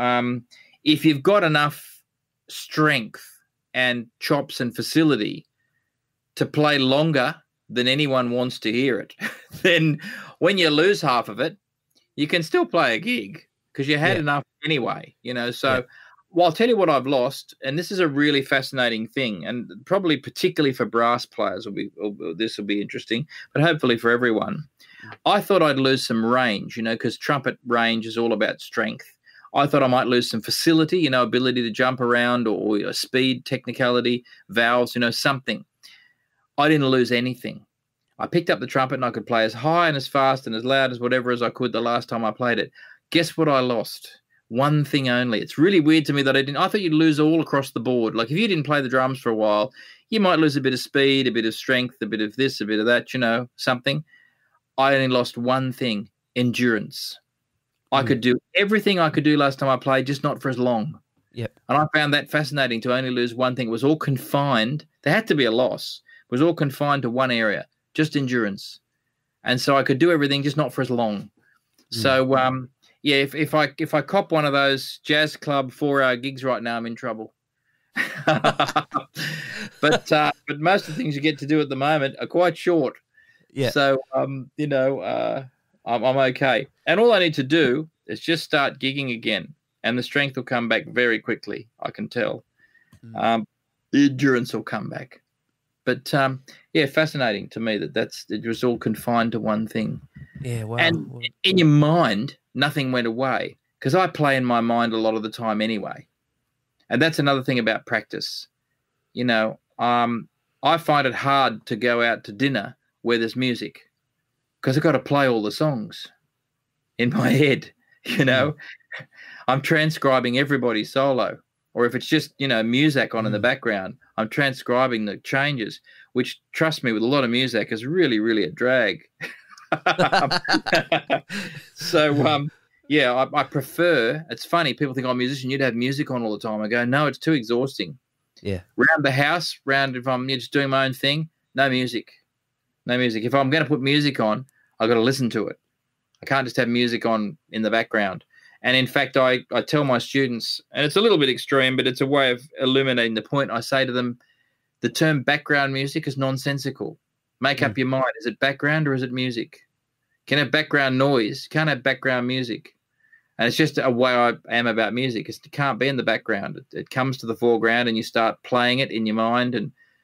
If you've got enough strength and chops and facility to play longer than anyone wants to hear it, then when you lose half of it, you can still play a gig because you had enough anyway, So well, I'll tell you what I've lost, and this is a really fascinating thing, and probably particularly for brass players this will be interesting, but hopefully for everyone. I thought I'd lose some range, because trumpet range is all about strength. I thought I might lose some facility, ability to jump around or speed, technicality, valves, something. I didn't lose anything. I picked up the trumpet and I could play as high and as fast and as loud as whatever as I could the last time I played it. Guess what I lost? One thing only. It's really weird to me that I thought you'd lose all across the board. Like if you didn't play the drums for a while, you might lose a bit of speed, a bit of strength, a bit of this, a bit of that, something. I only lost one thing, endurance. I could do everything I could do last time I played, just not for as long. Yep. And I found that fascinating to only lose one thing. It was all confined. There had to be a loss. It was all confined to one area, just endurance. And so I could do everything, just not for as long. So yeah, if I cop one of those jazz club 4-hour gigs right now, I'm in trouble. But most of the things you get to do at the moment are quite short. Yeah. So I'm okay. And all I need to do is just start gigging again, and the strength will come back very quickly. I can tell. The endurance will come back. But yeah, fascinating to me that it was all confined to one thing. Yeah, wow. And in your mind, nothing went away, because I play in my mind a lot of the time anyway. And that's another thing about practice. You know, I find it hard to go out to dinner where there's music, because I've got to play all the songs in my head, you know. I'm transcribing everybody's solo. Or if it's just, music on in the background, I'm transcribing the changes, which, trust me, with a lot of music is really, really a drag. So, yeah, I prefer, it's funny, people think I'm a musician, you'd have music on all the time. I go, no, it's too exhausting. Yeah. Round the house, if I'm just doing my own thing, no music. No music. If I'm going to put music on, I've got to listen to it. I can't just have music on in the background. And in fact, I tell my students, and it's a little bit extreme, but it's a way of illuminating the point. I say to them, the term background music is nonsensical. Make up your mind. Is it background or is it music? Can have background noise. Can't have background music. And it's just a way I am about music. It can't be in the background. It comes to the foreground, and you start playing it in your mind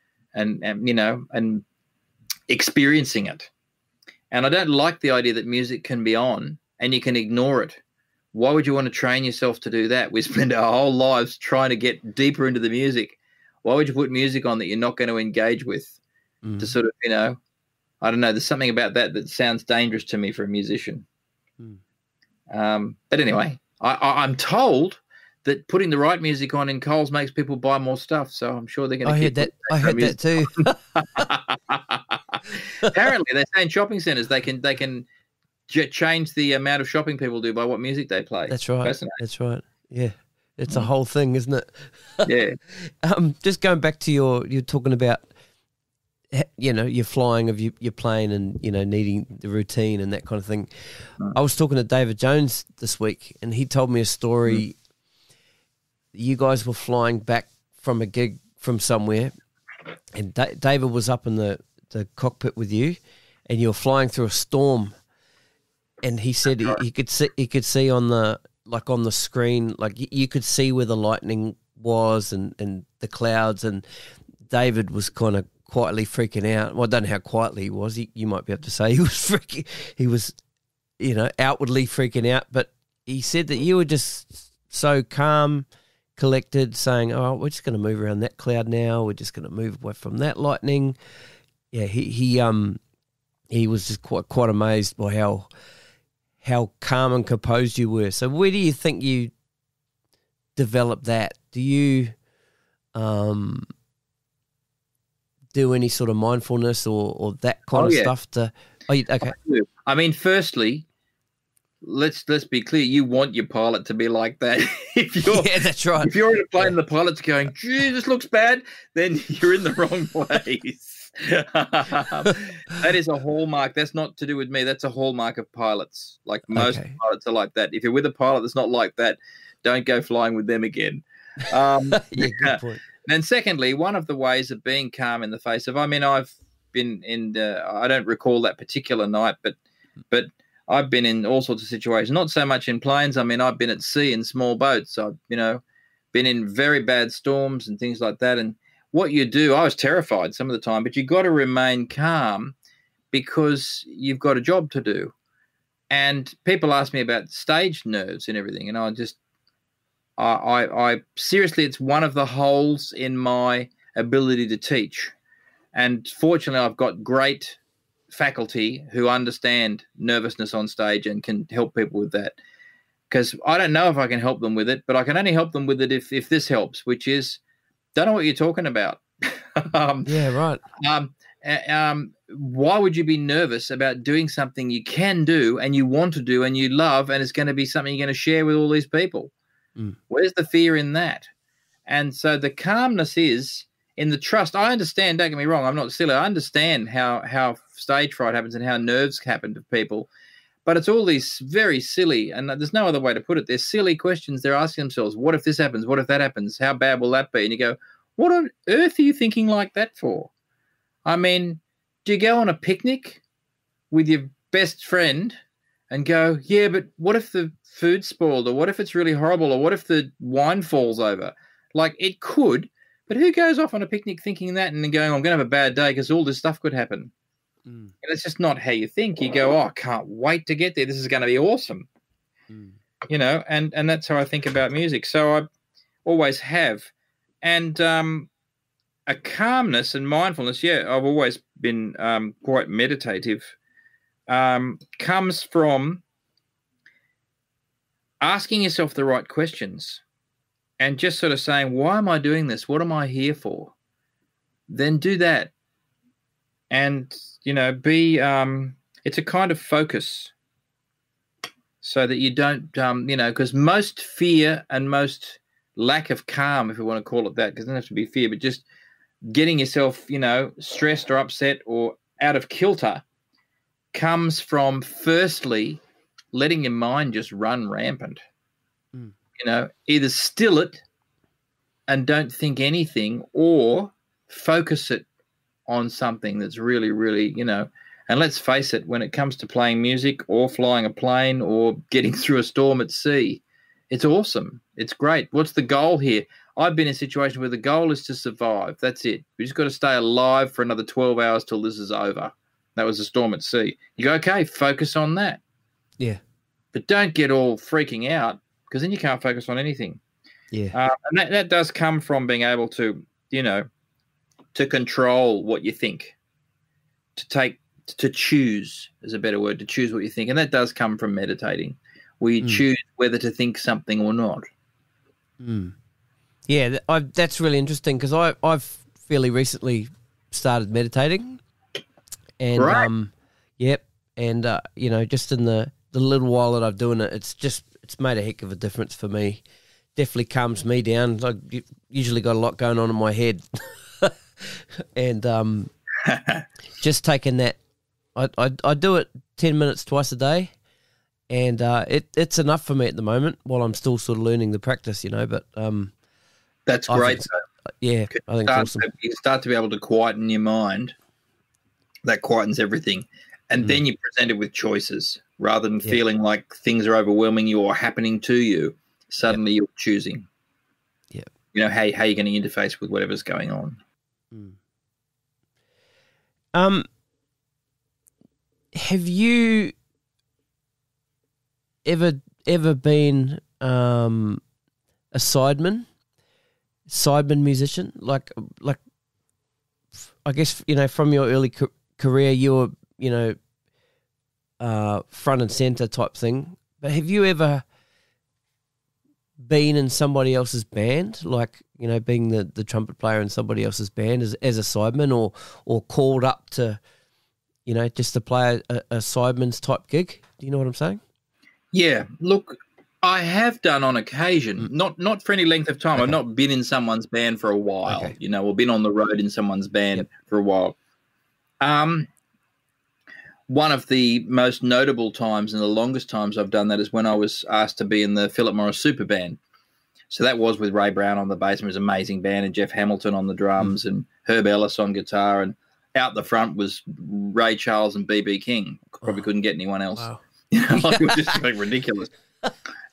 and experiencing it. And I don't like the idea that music can be on and you can ignore it. Why would you want to train yourself to do that? We spend our whole lives trying to get deeper into the music. Why would you put music on that you're not going to engage with to sort of, I don't know, there's something about that sounds dangerous to me for a musician. But anyway, I'm told that putting the right music on in Coles makes people buy more stuff, so I'm sure they're going to I heard that too. Apparently, they're saying shopping centres, they can change the amount of shopping people do by what music they play. That's right. That's right. Yeah, it's a whole thing, isn't it? Yeah. Just going back to you're talking about, your flying of your plane and needing the routine and that kind of thing. I was talking to David Jones this week, and he told me a story. You guys were flying back from a gig from somewhere, and David was up in the cockpit with you, and you were flying through a storm. And he said he could see on the screen, like you could see where the lightning was and the clouds, and David was kind of quietly freaking out. Well, I don't know how quietly he was. You might be able to say he was freaking. He was, outwardly freaking out, but he said that you were just so calm, collected, saying, "Oh, we're just going to move around that cloud now. We're just going to move away from that lightning." Yeah, he was just quite amazed by how calm and composed you were. So where do you think you developed that? Do you do any sort of mindfulness or that kind of stuff? Okay. I mean, firstly, let's be clear. You want your pilot to be like that. Yeah, that's right. If you're in a plane and the pilot's going, "Gee, this looks bad," then you're in the wrong place. That is a hallmark. That's not to do with me. That's a hallmark of pilots. Like most pilots are like that. If you're with a pilot that's not like that, don't go flying with them again. Yeah, good point. And secondly, one of the ways of being calm in the face of, I've been I don't recall that particular night, but I've been in all sorts of situations, not so much in planes. I mean, I've been at sea in small boats. I've, been in very bad storms and things like that. And what you do, I was terrified some of the time, but you got to remain calm because you've got a job to do. And people ask me about stage nerves and everything, and I seriously, it's one of the holes in my ability to teach. And fortunately, I've got great faculty who understand nervousness on stage and can help people with that. Because I don't know if I can help them with it, but I can only help them with it if this helps, which is, don't know what you're talking about. Yeah, right. Why would you be nervous about doing something you can do and you want to do and you love, and it's going to be something you're going to share with all these people? Where's the fear in that? And so the calmness is in the trust. I understand, don't get me wrong, I'm not silly. I understand how stage fright happens and how nerves happen to people. But it's all these very silly, and there's no other way to put it. They're silly questions. They're asking themselves, what if this happens? What if that happens? How bad will that be? And you go, what on earth are you thinking like that for? I mean, do you go on a picnic with your best friend and go, yeah, but what if the food's spoiled, or what if it's really horrible, or what if the wine falls over? Like, it could, but who goes off on a picnic thinking that and then going, I'm going to have a bad day because all this stuff could happen? And it's just not how you think. You go, oh, I can't wait to get there. This is going to be awesome. You know, and that's how I think about music. So I always have. And a calmness and mindfulness, yeah, I've always been quite meditative, comes from asking yourself the right questions and just sort of saying, why am I doing this? What am I here for? Then do that. And, you know, it's a kind of focus so that you don't, you know, because most fear and most lack of calm, if you want to call it that, because it doesn't have to be fear, but just getting yourself, you know, stressed or upset or out of kilter comes from, firstly, letting your mind just run rampant. You know, either still it and don't think anything, or focus it on something that's really, really, you know, and let's face it, when it comes to playing music or flying a plane or getting through a storm at sea, it's awesome. It's great. What's the goal here? I've been in a situation where the goal is to survive. That's it. We just got to stay alive for another 12 hours till this is over. That was a storm at sea. You go, okay, focus on that. Yeah. But don't get all freaking out, because then you can't focus on anything. Yeah. And that does come from being able to, you know, to control what you think, to choose is a better word, to choose what you think. And that does come from meditating. We choose whether to think something or not. Yeah, that's really interesting, because I've fairly recently started meditating. And, right. Yep. And, you know, just in the little while that I've doing it, it's made a heck of a difference for me. Definitely calms me down. I usually got a lot going on in my head. And just taking that, I do it 10 minutes twice a day, and it's enough for me at the moment while I'm still sort of learning the practice, you know. But that's great. Yeah, I think it's awesome. You start to be able to quieten your mind. That quietens everything, and then you present it with choices rather than feeling like things are overwhelming you or happening to you. Suddenly you're choosing. Yeah, you know how you're going to interface with whatever's going on. Have you ever been a sideman musician? Like I guess, you know, from your early career, you were, you know, front and center type thing. But have you ever been in somebody else's band, like, you know, being the trumpet player in somebody else's band as a sideman, or called up to, you know, just to play a sideman's type gig? Do you know what I'm saying? Yeah, look, I have done on occasion, not for any length of time. Okay. I've not been in someone's band for a while, you know, or been on the road in someone's band for a while. One of the most notable times and the longest times I've done that is when I was asked to be in the Philip Morris Super Band. So that was with Ray Brown on the bass, and it was an amazing band, and Jeff Hamilton on the drums, and Herb Ellis on guitar, and out the front was Ray Charles and B.B. King. Probably couldn't get anyone else. Wow. You know, like, it was just like ridiculous. So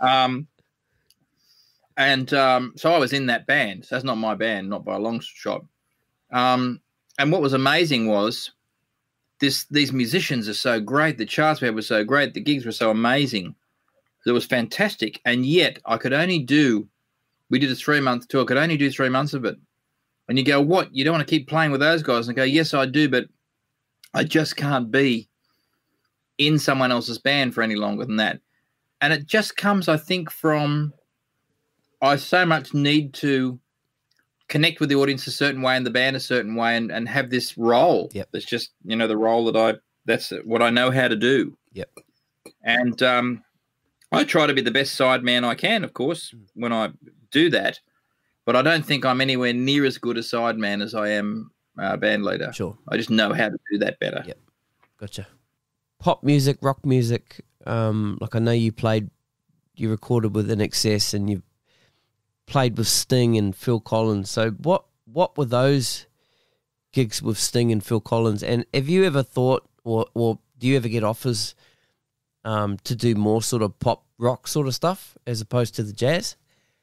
I was in that band. So that's not my band, not by a long shot. And what was amazing was these musicians are so great. The charts we had were so great. The gigs were so amazing. It was fantastic. And yet I could only we did a 3-month tour. I could only do 3 months of it. And you go, what? You don't want to keep playing with those guys? And I go, yes, I do, but I just can't be in someone else's band for any longer than that. And it just comes, I think, from I so much need to connect with the audience a certain way and the band a certain way, and have this role. Yep. It's just, you know, the role that's what I know how to do. Yep. And I try to be the best side man I can, of course, when I do that. But I don't think I'm anywhere near as good a side man as I am band leader. Sure. I just know how to do that better. Yep. Gotcha. Pop music, rock music, Like I know you recorded with InXS and you played with Sting and Phil Collins. So what were those gigs with Sting and Phil Collins? And have you ever thought, or do you ever get offers to do more sort of pop rock sort of stuff as opposed to the jazz?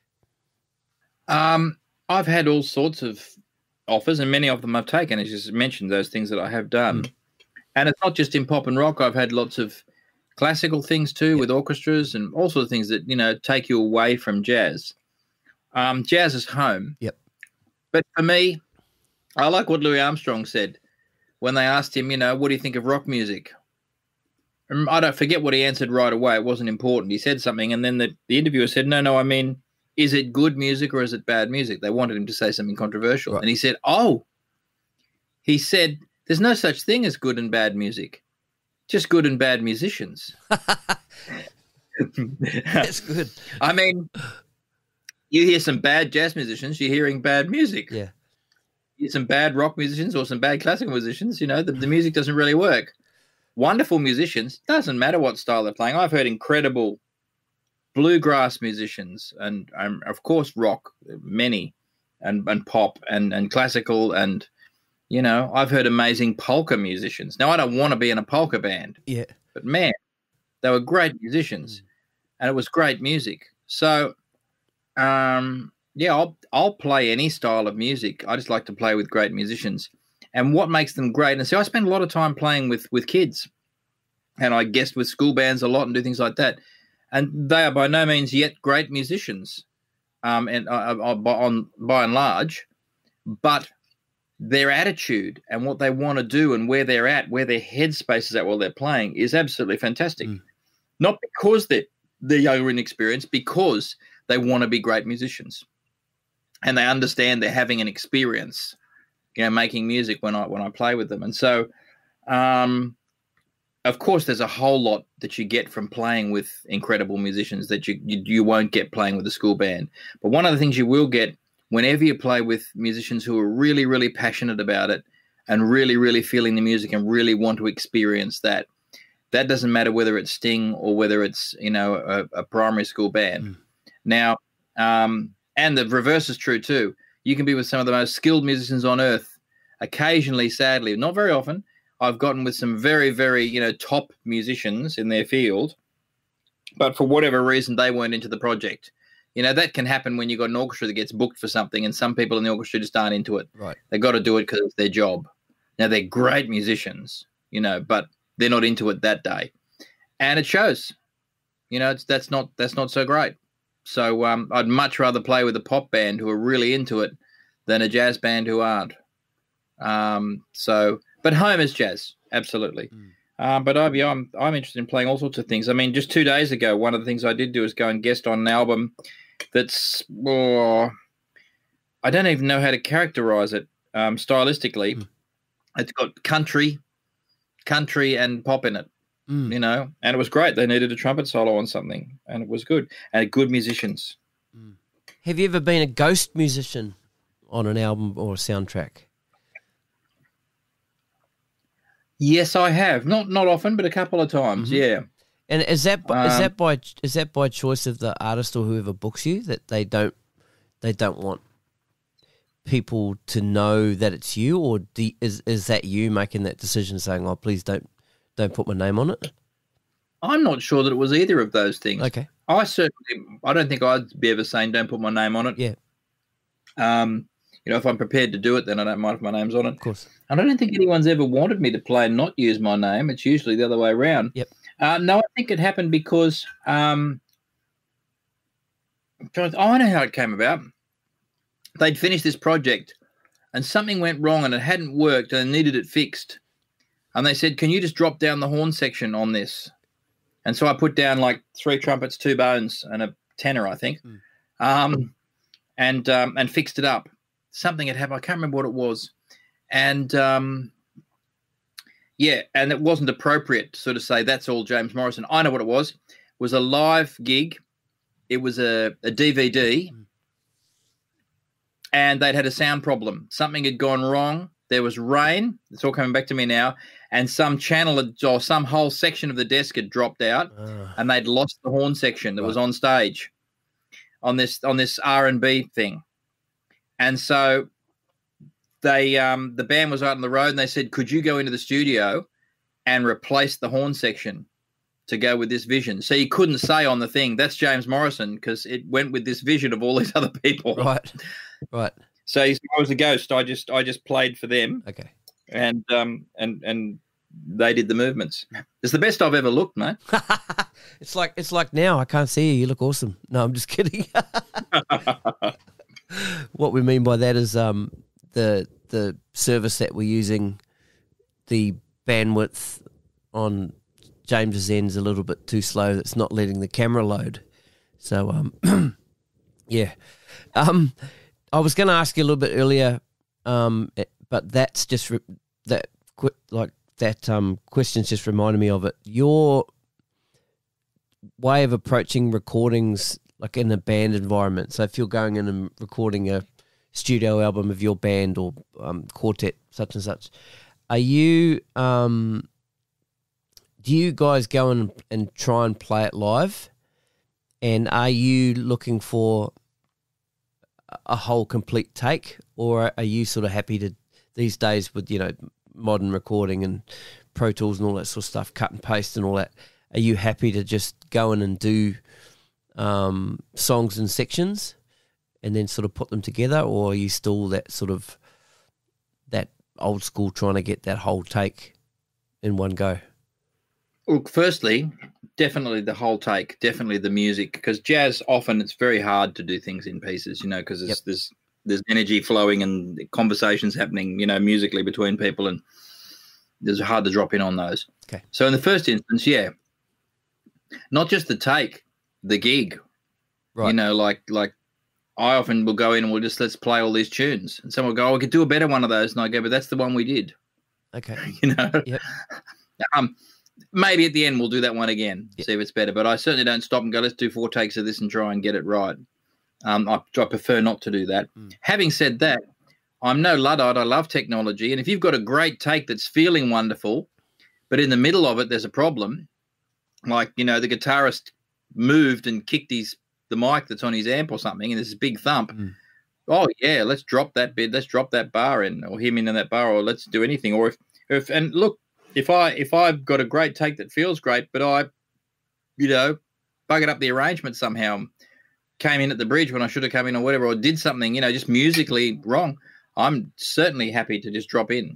I've had all sorts of offers, and many of them I've taken. As you just mentioned, those things that I have done. And it's not just in pop and rock. I've had lots of classical things too, with orchestras and all sorts of things that, take you away from jazz. Jazz is home. Yep. But for me, I like what Louis Armstrong said when they asked him, what do you think of rock music? And I don't forget what he answered right away. It wasn't important. He said something, and then the interviewer said, no, I mean, is it good music or is it bad music? They wanted him to say something controversial. Right. And he said, there's no such thing as good and bad music, just good and bad musicians. That's good. I mean, you hear some bad jazz musicians, you're hearing bad music. Yeah. You hear some bad rock musicians or some bad classical musicians, the music doesn't really work. Wonderful musicians, doesn't matter what style they're playing. I've heard incredible bluegrass musicians and of course rock, many, and pop and classical, and I've heard amazing polka musicians. Now I don't want to be in a polka band, but man, they were great musicians, and it was great music. So I'll play any style of music. I just like to play with great musicians, and what makes them great. And so I spend a lot of time playing with kids, and I guest with school bands a lot and do things like that. And they are by no means yet great musicians, and by and large, but their attitude and what they want to do and where they're at, where their headspace is at while they're playing, is absolutely fantastic. Not because they're younger and inexperienced, because they want to be great musicians, and they understand they're having an experience, making music when I play with them. And so, of course, there's a whole lot that you get from playing with incredible musicians that you won't get playing with a school band. But one of the things you will get whenever you play with musicians who are really, really passionate about it and really, really feeling the music and really want to experience that, that doesn't matter whether it's Sting or whether it's, a primary school band. Now, and the reverse is true too. You can be with some of the most skilled musicians on earth. Occasionally, sadly, not very often, I've gotten with some very, very, top musicians in their field, but for whatever reason, they weren't into the project. That can happen when you've got an orchestra that gets booked for something, and some people in the orchestra just aren't into it. Right. They've got to do it because it's their job. Now, they're great musicians, but they're not into it that day. And it shows. That's not so great. So I'd much rather play with a pop band who are really into it than a jazz band who aren't. But home is jazz, absolutely. But I'm interested in playing all sorts of things. I mean, just 2 days ago, one of the things I did do is go and guest on an album that's, I don't even know how to characterize it stylistically. It's got country and pop in it, and it was great. They needed a trumpet solo on something, and it was good, and good musicians. Have you ever been a ghost musician on an album or a soundtrack? Yes, I have. Not often, but a couple of times. Yeah. And is that by choice of the artist or whoever books you, that they don't want people to know that it's you, or is that you making that decision, saying, "Oh, please don't put my name on it"? I'm not sure that it was either of those things. Okay. I don't think I'd be ever saying don't put my name on it. Yeah. If I'm prepared to do it, then I don't mind if my name's on it. Of course. And I don't think anyone's ever wanted me to play and not use my name. It's usually the other way around. Yep. No, I think it happened because I know how it came about. They'd finished this project and something went wrong and it hadn't worked and they needed it fixed. And they said, "Can you just drop down the horn section on this?" And so I put down like 3 trumpets, 2 bones, and a tenor, I think, and fixed it up. Something had happened. I can't remember what it was. And, and it wasn't appropriate to sort of say that's all James Morrison. I know what it was. It was a live gig. It was a DVD, and they'd had a sound problem. Something had gone wrong. there was rain. It's all coming back to me now. And some channel or some whole section of the desk had dropped out, and they'd lost the horn section that was on stage on this R&B thing. And so they the band was out on the road, and they said, could you go into the studio and replace the horn section to go with this vision? So you couldn't say on the thing, that's James Morrison, because it went with this vision of all these other people. Right. So I was a ghost. I just played for them. Okay. And they did the movements. It's the best I've ever looked, mate. It's like now I can't see you. You look awesome. No, I'm just kidding. What we mean by that is the service that we're using, the bandwidth on James's end's a little bit too slow. It's not letting the camera load. So yeah. I was going to ask you a little bit earlier, but that's just question's just reminded me of it. Your way of approaching recordings, like in a band environment. So if you're going in and recording a studio album of your band or quartet, such and such, are you? Do you guys go in and try and play it live? And are you looking for a whole complete take, or are you sort of happy to these days with modern recording and Pro Tools and all that sort of stuff, cut and paste and all that? Are you happy to just go in and do songs in sections and then sort of put them together, or are you still that sort of that old school trying to get that whole take in one go? Well, firstly, definitely the whole take, definitely the music, because jazz often it's very hard to do things in pieces, because there's energy flowing and conversations happening, musically between people, and it's hard to drop in on those. Okay. So in the first instance, not just the take, the gig, right? Like I often will go in and let's play all these tunes, and someone will go, we could do a better one of those, and I go, but that's the one we did. Okay. Yep. Maybe at the end we'll do that one again, see if it's better. But I certainly don't stop and go, let's do 4 takes of this and try and get it right. I prefer not to do that. Having said that, I'm no Luddite. I love technology. And if you've got a great take that's feeling wonderful, but in the middle of it there's a problem, like, the guitarist moved and kicked the mic that's on his amp or something, and there's a big thump. Oh, yeah, let's drop that bit. Let's drop that bar in, or him in that bar, or let's do anything. Or if and look, if I've got a great take that feels great, but I, buggered up the arrangement somehow, came in at the bridge when I should have come in or whatever, or did something, just musically wrong, I'm certainly happy to just drop in,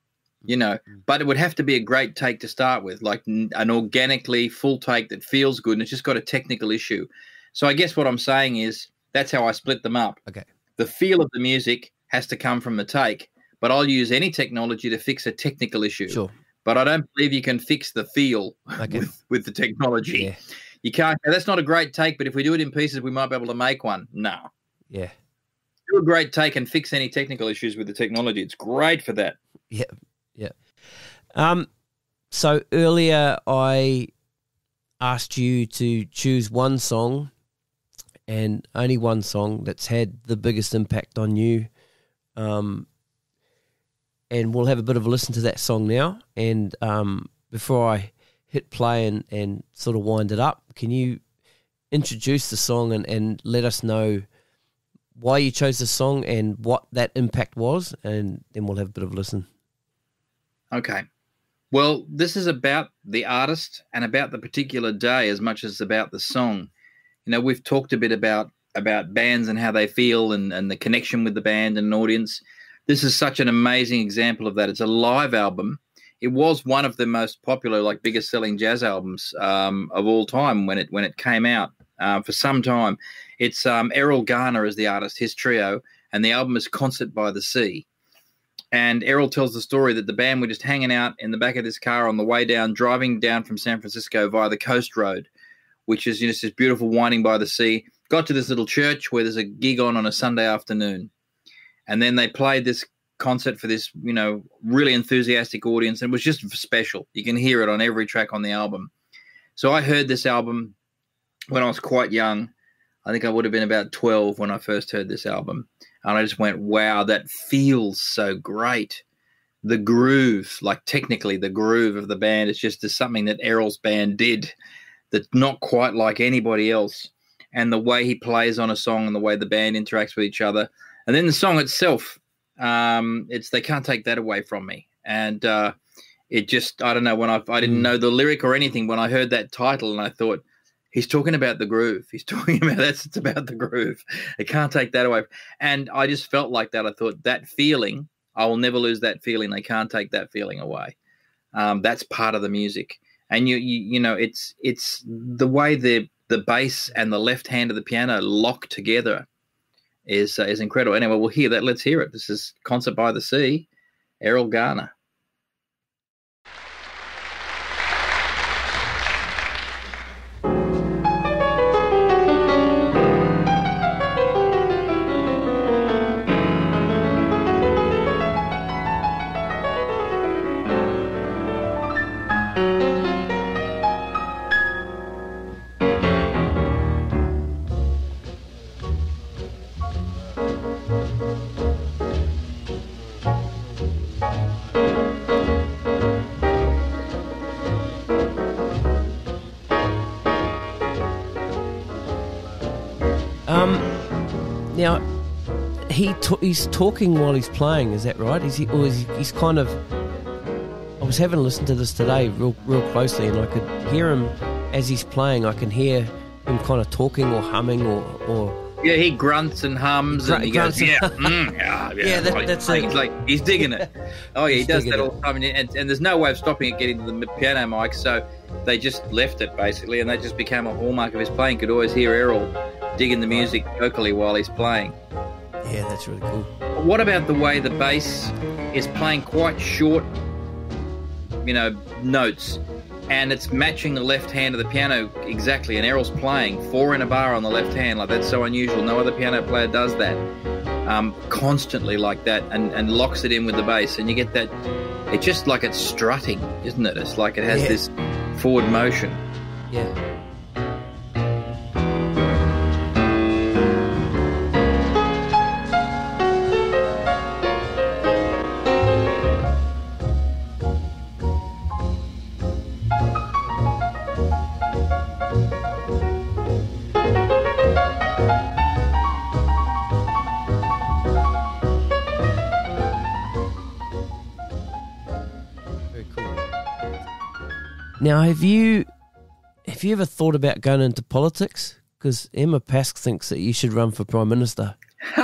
But it would have to be a great take to start with, like an organically full take that feels good, and it's just got a technical issue. So I guess what I'm saying is that's how I split them up. Okay. The feel of the music has to come from the take, but I'll use any technology to fix a technical issue. Sure. But I don't believe you can fix the feel with the technology. Yeah. You can't. That's not a great take, but if we do it in pieces, we might be able to make one. No. Yeah. Do a great take and fix any technical issues with the technology. It's great for that. Yeah. Yeah. So earlier I asked you to choose one song, and only one song that's had the biggest impact on you. And we'll have a bit of a listen to that song now. And before I hit play and sort of wind it up, can you introduce the song and let us know why you chose the song and what that impact was? And then we'll have a bit of a listen. Okay. Well, this is about the artist and about the particular day as much as about the song. We've talked a bit about bands and how they feel and the connection with the band and an audience. This is such an amazing example of that. It's a live album. It was one of the most popular, biggest selling jazz albums of all time when it came out for some time. It's Errol Garner is the artist, his trio, and the album is Concert by the Sea. And Errol tells the story that the band were just hanging out in the back of this car on the way down, driving down from San Francisco via the Coast Road, which is just this beautiful winding by the sea. Got to this little church where there's a gig on a Sunday afternoon. And then they played this concert for this, really enthusiastic audience. And it was just special. You can hear it on every track on the album. So I heard this album when I was quite young. I think I would have been about 12 when I first heard this album. And I just went, wow, that feels so great. the groove, like technically the groove of the band is just something that Errol's band did that's not quite like anybody else. And the way he plays on a song and the way the band interacts with each other. And then the song itself, they can't take that away from me. And it just, I don't know, when I didn't know the lyric or anything, when I heard that title and I thought, he's talking about the groove. He's talking about it's about the groove. It can't take that away. And I just felt like that. I thought that feeling, I will never lose that feeling. They can't take that feeling away. That's part of the music. And you know, it's the way the bass and the left hand of the piano lock together is incredible. Anyway, we'll hear that. Let's hear it. This is Concert by the Sea, Errol Garner. Now, he's talking while he's playing. Is that right? Is he? Or he's kind of? I was having a listen to this today, real closely, and I could hear him as he's playing. I can hear him kind of talking or humming or. Yeah, he grunts and hums and he goes, that's it. He's like, he's digging it. Oh, yeah, he does that all the time. And there's no way of stopping it getting to the piano mic, so they just left it, basically, and that just became a hallmark of his playing. You could always hear Errol digging the music vocally while he's playing. Yeah, that's really cool. What about the way the bass is playing quite short, notes, and it's matching the left hand of the piano exactly, and Errol's playing 4 in a bar on the left hand. Like, that's so unusual. No other piano player does that constantly like that, and locks it in with the bass, and you get that. It's just like it's strutting, isn't it? It's like it has this forward motion. Yeah. Now, have you ever thought about going into politics? Because Emma Pask thinks that you should run for Prime Minister.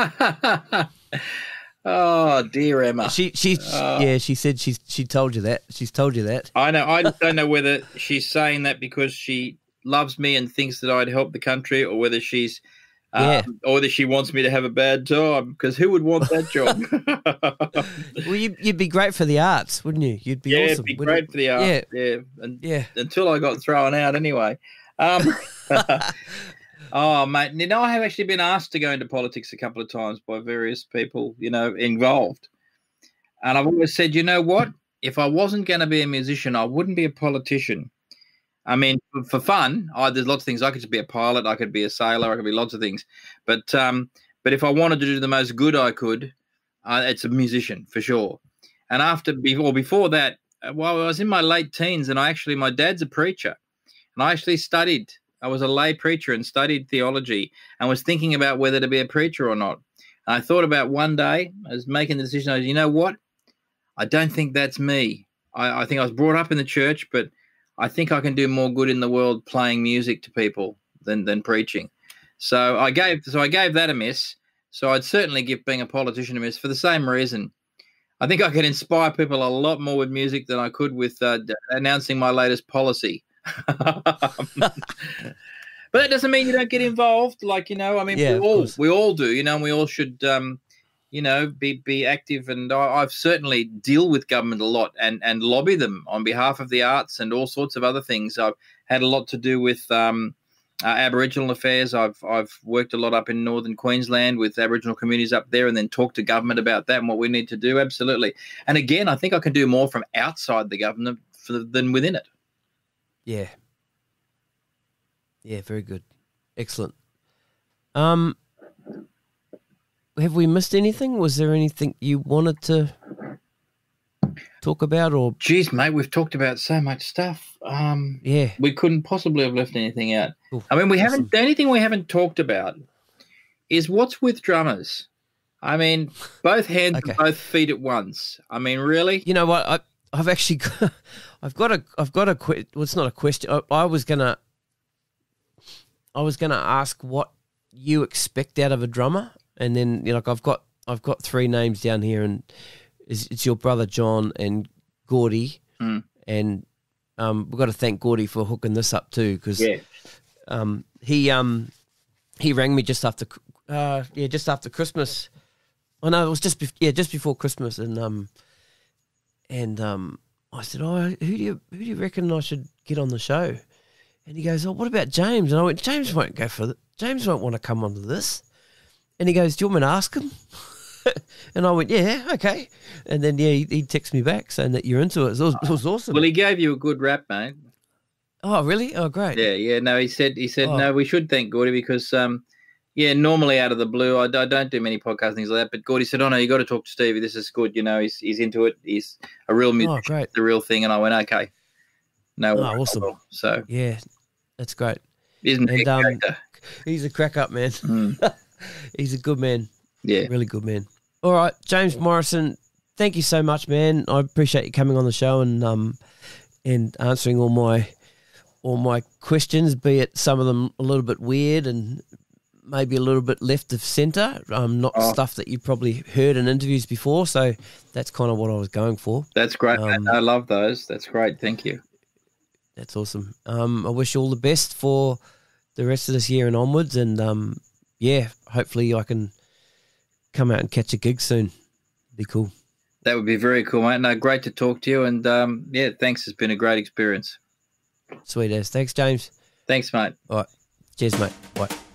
Oh, dear Emma. She said she told you that. She's told you that. I know. I just don't know whether she's saying that because she loves me and thinks that I'd help the country, or whether she's or whether she wants me to have a bad time. Because who would want that job? Well, you'd be great for the arts, wouldn't you? You'd be awesome. It'd be great for the arts. Yeah. Until I got thrown out, anyway. Oh, mate. I have actually been asked to go into politics a couple of times by various people, involved. And I've always said, you know what? If I wasn't going to be a musician, I wouldn't be a politician. I mean, for fun, there's lots of things. I could just be a pilot. I could be a sailor. I could be lots of things. But if I wanted to do the most good I could, it's a musician for sure. And before that, while I was in my late teens, and my dad's a preacher, and I actually studied. I was a lay preacher and studied theology, and was thinking about whether to be a preacher or not. And I thought about one day, I was making the decision. You know what? I don't think that's me. I think I was brought up in the church, but I think I can do more good in the world playing music to people than preaching. So I gave that a miss. So I'd certainly give being a politician a miss for the same reason. I think I could inspire people a lot more with music than I could with announcing my latest policy. But that doesn't mean you don't get involved. We all do, and we all should, be active. And I've certainly deal with government a lot and lobby them on behalf of the arts and all sorts of other things. I've had a lot to do with Aboriginal affairs. I've worked a lot up in northern Queensland with Aboriginal communities up there, and then talked to government about that and what we need to do. Absolutely. And again, I think I can do more from outside the government than within it. Yeah. Yeah, very good. Excellent. Have we missed anything? Was there anything you wanted to talk about? Or geez, mate, we've talked about so much stuff. Yeah. We couldn't possibly have left anything out. Oof, I mean, we awesome. haven't. The only thing we haven't talked about is what's with drummers. I mean, both hands Okay. and both feet at once. I mean, really? You know what? I've actually got, I've got a well, it's not a question. I was gonna ask what you expect out of a drummer, and then I've got 3 names down here, and it's your brother John and Gordy, and we've got to thank Gordy for hooking this up too, because he rang me just after Christmas. Oh no, it was just before Christmas, and I said, "Oh, who do you reckon I should get on the show?" And he goes, "Oh, what about James?" And I went, "James won't go for it. James won't want to come onto this." And he goes, "Do you want me to ask him?" And I went, "Yeah, okay." And then he texted me back saying that you're into it. It was awesome. Well, he gave you a good rap, mate. Oh, really? Oh, great. Yeah. No, he said no. We should thank Gordy because normally out of the blue, I don't do many podcasts and things like that. But Gordy said, "Oh no, you got to talk to Stevie. This is good. He's into it. He's a real musician. Oh, great. It's the real thing." And I went, "Okay, no, awesome." So yeah, that's great. Isn't he a character? He's a crack up man. He's a good man. Yeah, really good man. All right, James Morrison, thank you so much, man. I appreciate you coming on the show and answering all my questions, be it some of them a little bit weird and maybe a little bit left of centre, not stuff that you probably heard in interviews before. So that's kind of what I was going for. That's great, man. I love those. That's great. Thank you. That's awesome. I wish you all the best for the rest of this year and onwards. And, hopefully I can come out and catch a gig soon. Be cool. That would be very cool, mate. No, great to talk to you. And, thanks. It's been a great experience. Sweet as. Thanks, James. Thanks, mate. All right. Cheers, mate. Bye.